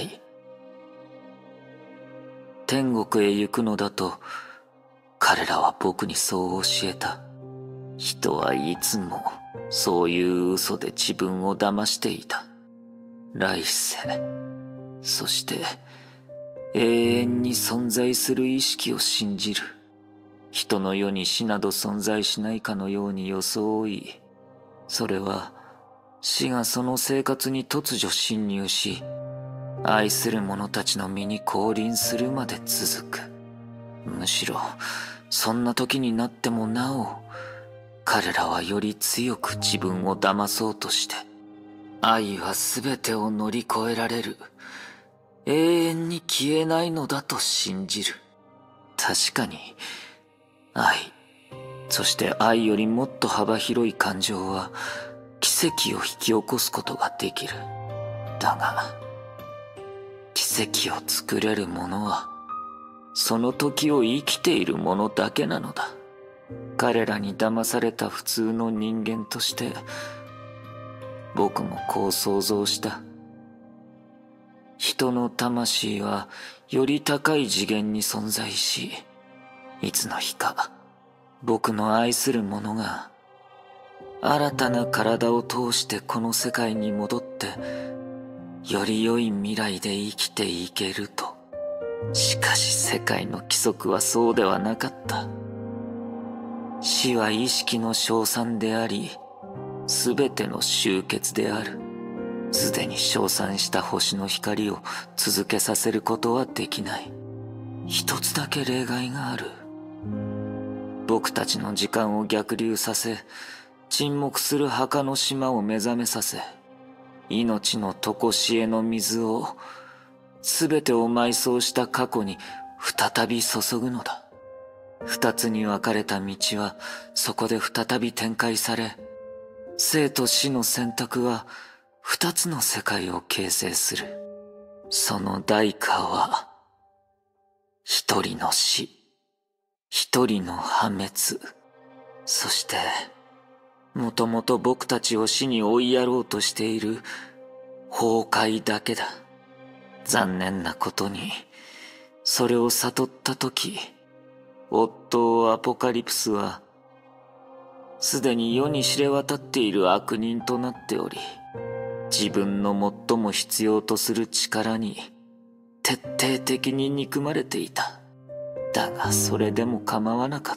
天国へ行くのだと、彼らは僕にそう教えた。人はいつもそういう嘘で自分を騙していた。来世、そして永遠に存在する意識を信じる。人の世に死など存在しないかのように装い、それは死がその生活に突如侵入し、愛する者たちの身に降臨するまで続く。むしろそんな時になってもなお、彼らはより強く自分を騙そうとして、愛は全てを乗り越えられる、永遠に消えないのだと信じる。確かに愛、そして愛よりもっと幅広い感情は奇跡を引き起こすことができる。だが奇跡を作れるものはその時を生きているものだけなのだ。彼らに騙された普通の人間として僕もこう想像した。人の魂はより高い次元に存在し、いつの日か僕の愛する者が新たな体を通してこの世界に戻ってより良い未来で生きていけると。しかし世界の規則はそうではなかった。死は意識の消散であり、全ての終結である。すでに消散した星の光を続けさせることはできない。一つだけ例外がある。僕たちの時間を逆流させ、沈黙する墓の島を目覚めさせ、命の常しえの水を、全てを埋葬した過去に再び注ぐのだ。二つに分かれた道はそこで再び展開され、生と死の選択は二つの世界を形成する。その代価は、一人の死、一人の破滅、そして、もともと僕たちを死に追いやろうとしている崩壊だけだ。残念なことに、それを悟ったとき、夫アポカリプスは、すでに世に知れ渡っている悪人となっており、自分の最も必要とする力に徹底的に憎まれていた。だがそれでも構わなかった。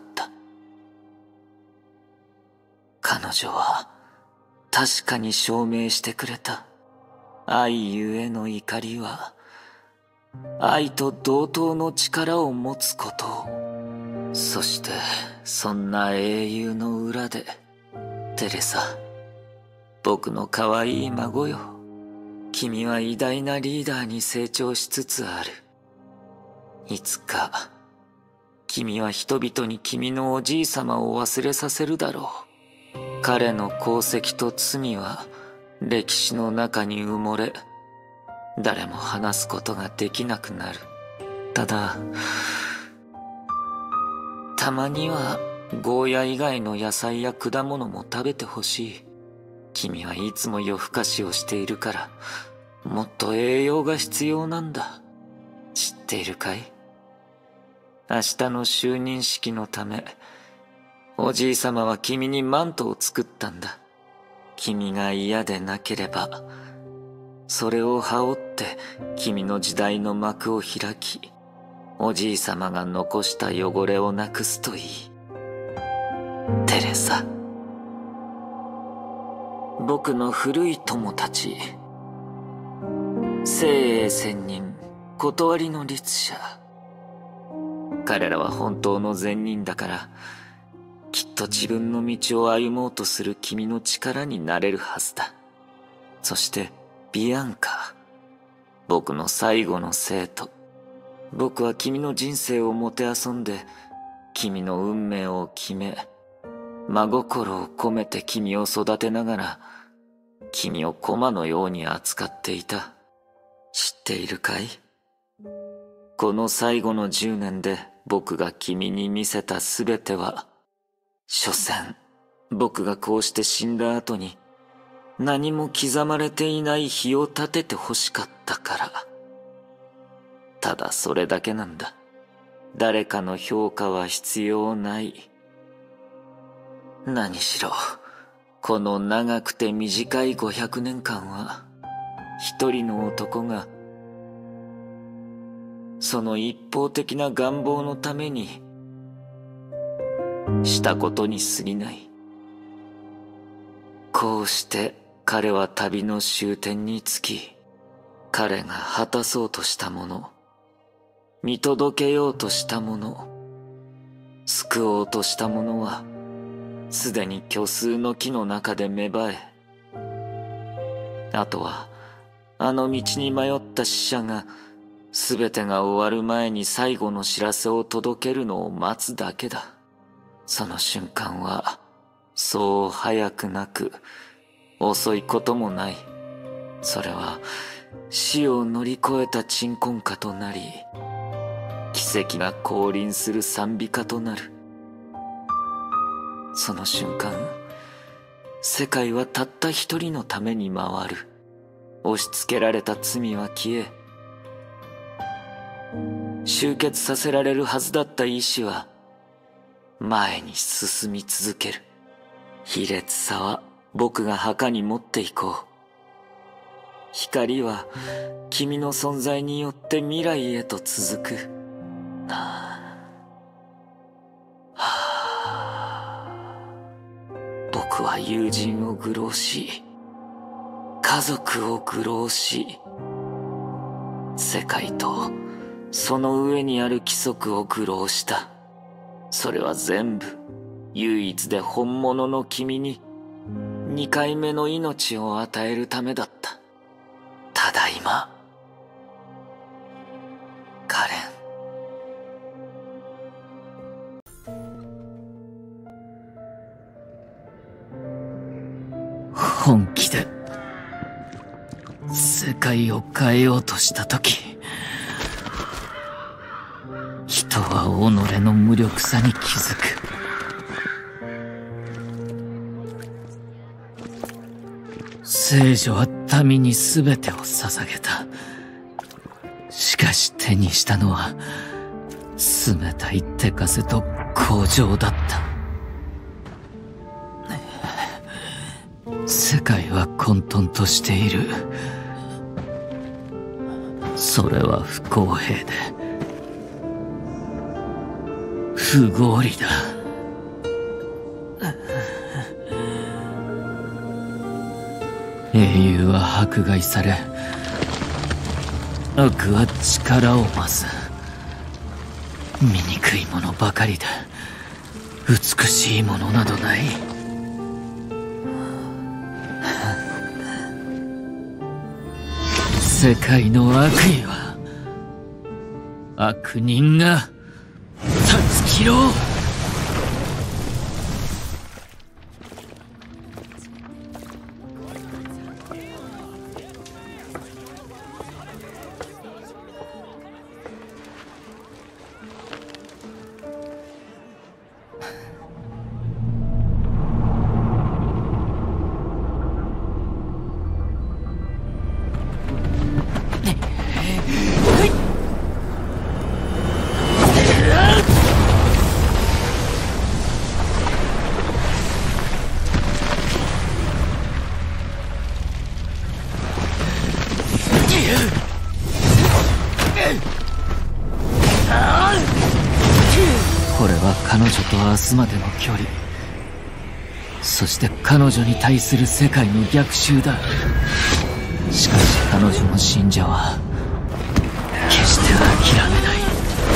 彼女は確かに証明してくれた。愛ゆえの怒りは愛と同等の力を持つことを。そしてそんな英雄の裏で、テレサ、僕の可愛い孫よ、君は偉大なリーダーに成長しつつある。いつか君は人々に君のおじいさまを忘れさせるだろう。彼の功績と罪は歴史の中に埋もれ、誰も話すことができなくなる。ただ、たまにはゴーヤ以外の野菜や果物も食べてほしい。君はいつも夜更かしをしているから、もっと栄養が必要なんだ。知っているかい？明日の就任式のため、おじいさまは君にマントを作ったんだ。君が嫌でなければ、それを羽織って君の時代の幕を開き、おじいさまが残した汚れをなくすといい。テレサ、僕の古い友達、精鋭仙人断りの律者。彼らは本当の善人だから、きっと自分の道を歩もうとする君の力になれるはずだ。そしてビアンカ、僕の最後の生徒。僕は君の人生をもてあそんで、君の運命を決め、真心を込めて君を育てながら、君を駒のように扱っていた。知っているかい？この最後の10年で僕が君に見せたすべては、所詮、僕がこうして死んだ後に、何も刻まれていない碑を立てて欲しかったから。ただそれだけなんだ。誰かの評価は必要ない。何しろ、この長くて短い500年間は、一人の男が、その一方的な願望のために、したことに過ぎない。こうして彼は旅の終点につき、彼が果たそうとしたもの、見届けようとしたもの、救おうとしたものは、すでに虚数の木の中で芽生え、あとは、あの道に迷った死者が、すべてが終わる前に最後の知らせを届けるのを待つだけだ。その瞬間は、そう早くなく、遅いこともない。それは、死を乗り越えた鎮魂歌となり、奇跡が降臨する賛美歌となる。その瞬間、世界はたった一人のために回る。押し付けられた罪は消え、終結させられるはずだった意志は、前に進み続ける。卑劣さは僕が墓に持っていこう。光は君の存在によって未来へと続く。僕は友人を愚弄し、家族を愚弄し、世界とその上にある規則を愚弄した。それは全部唯一で本物の君に2回目の命を与えるためだった。ただいま、カレン。 本気で世界を変えようとしたとき、人は己の無力さに気づく。聖女は民に全てを捧げた。しかし手にしたのは冷たい手風と荒情だった。世界は混沌としている。それは不公平で不合理だ。英雄は迫害され、悪は力を増す。醜いものばかりで美しいものなどない。世界の悪意は悪人が断ち切ろう。これは彼女と明日までの距離、そして彼女に対する世界の逆襲だ。しかし彼女の信者は決しして諦めない。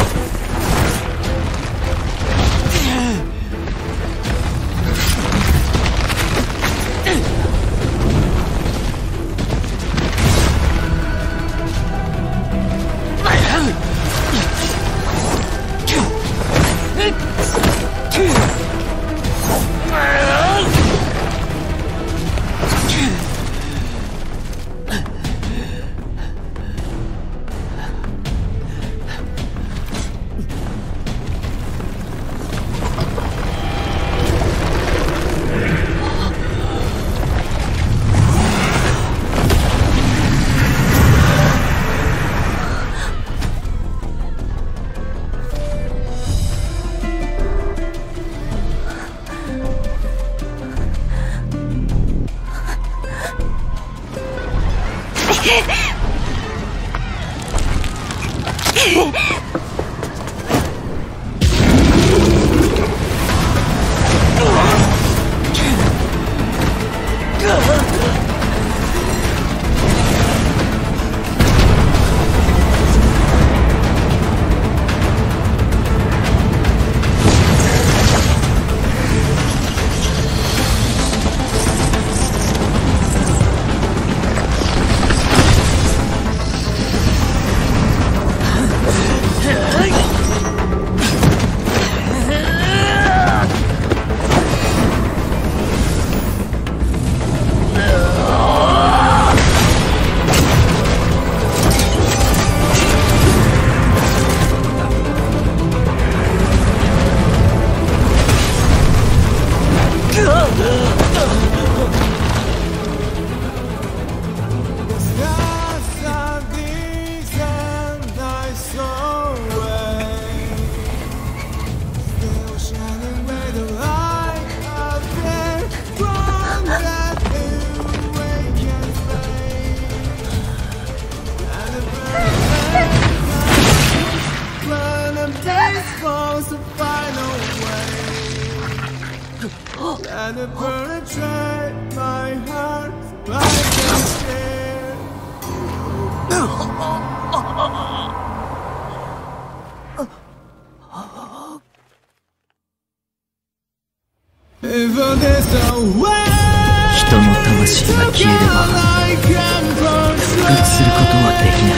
人の魂が消えれば復活することはできない。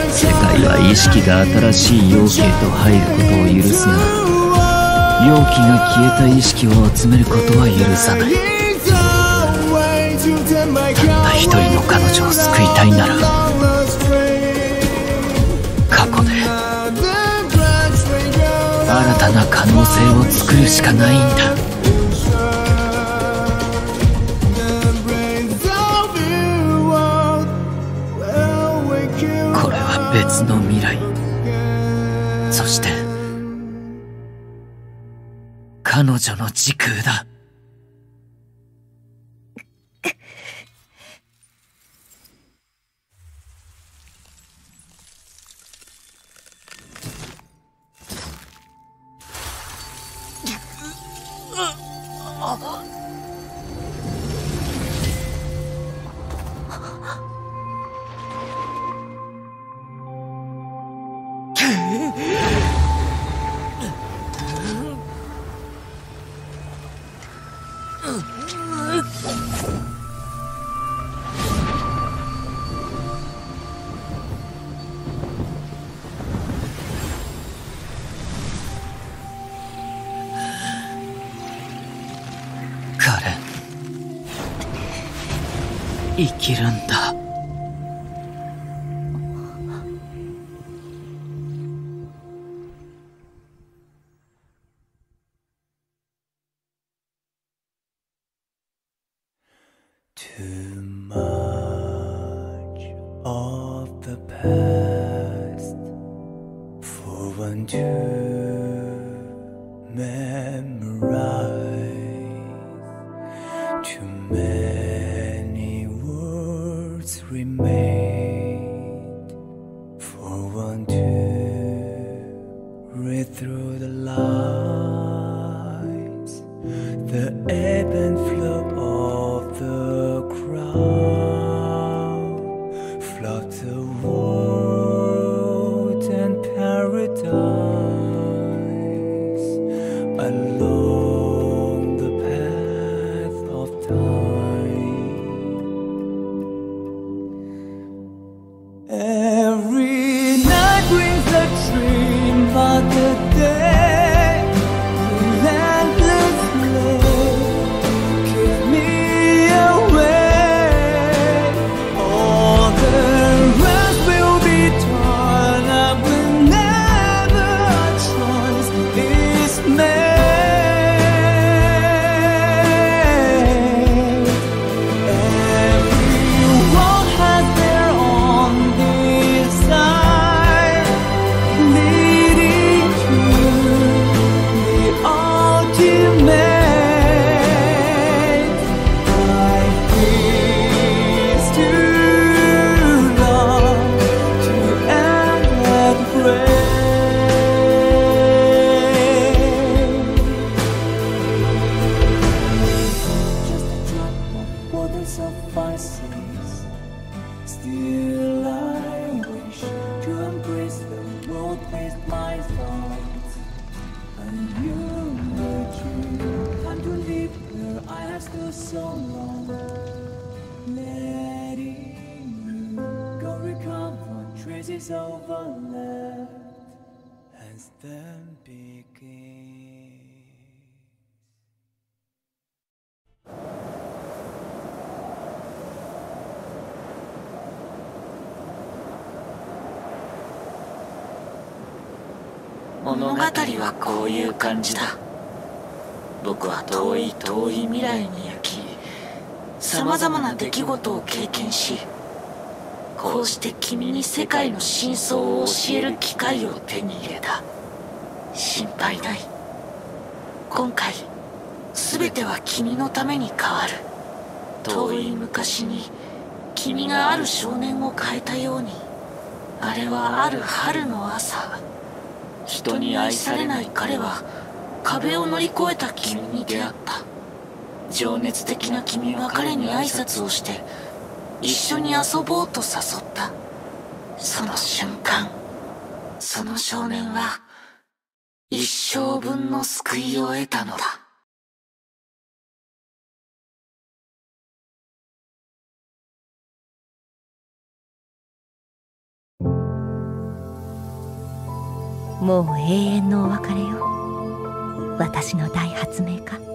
世界は意識が新しい陽形と入ることを許すが、陽気が消えた意識を集めることは許さない。たった一人の彼女を救いたいなら、過去で新たな可能性を作るしかないんだ。これは別の未来、そして彼女の時空だ。カレン、生きるんだ。 Too much of the past for one to memorize. Too many words remain for one to read through the lines. The ebb and flow of the crowd flutter days. Still I wish to embrace the world with my thoughts. And you were true, time to live where I have stood so long. Letting you go recover traces of our left, and then begin. 物語はこういう感じだ。僕は遠い遠い未来に行き、様々な出来事を経験し、こうして君に世界の真相を教える機会を手に入れた。心配ない。今回全ては君のために変わる。遠い昔に君がある少年を変えたように、あれはある春の朝、人に愛されない彼は壁を乗り越えた君に出会った。情熱的な君は彼に挨拶をして一緒に遊ぼうと誘った。その瞬間、その少年は一生分の救いを得たのだ。 もう永遠のお別れよ。私の大発明家。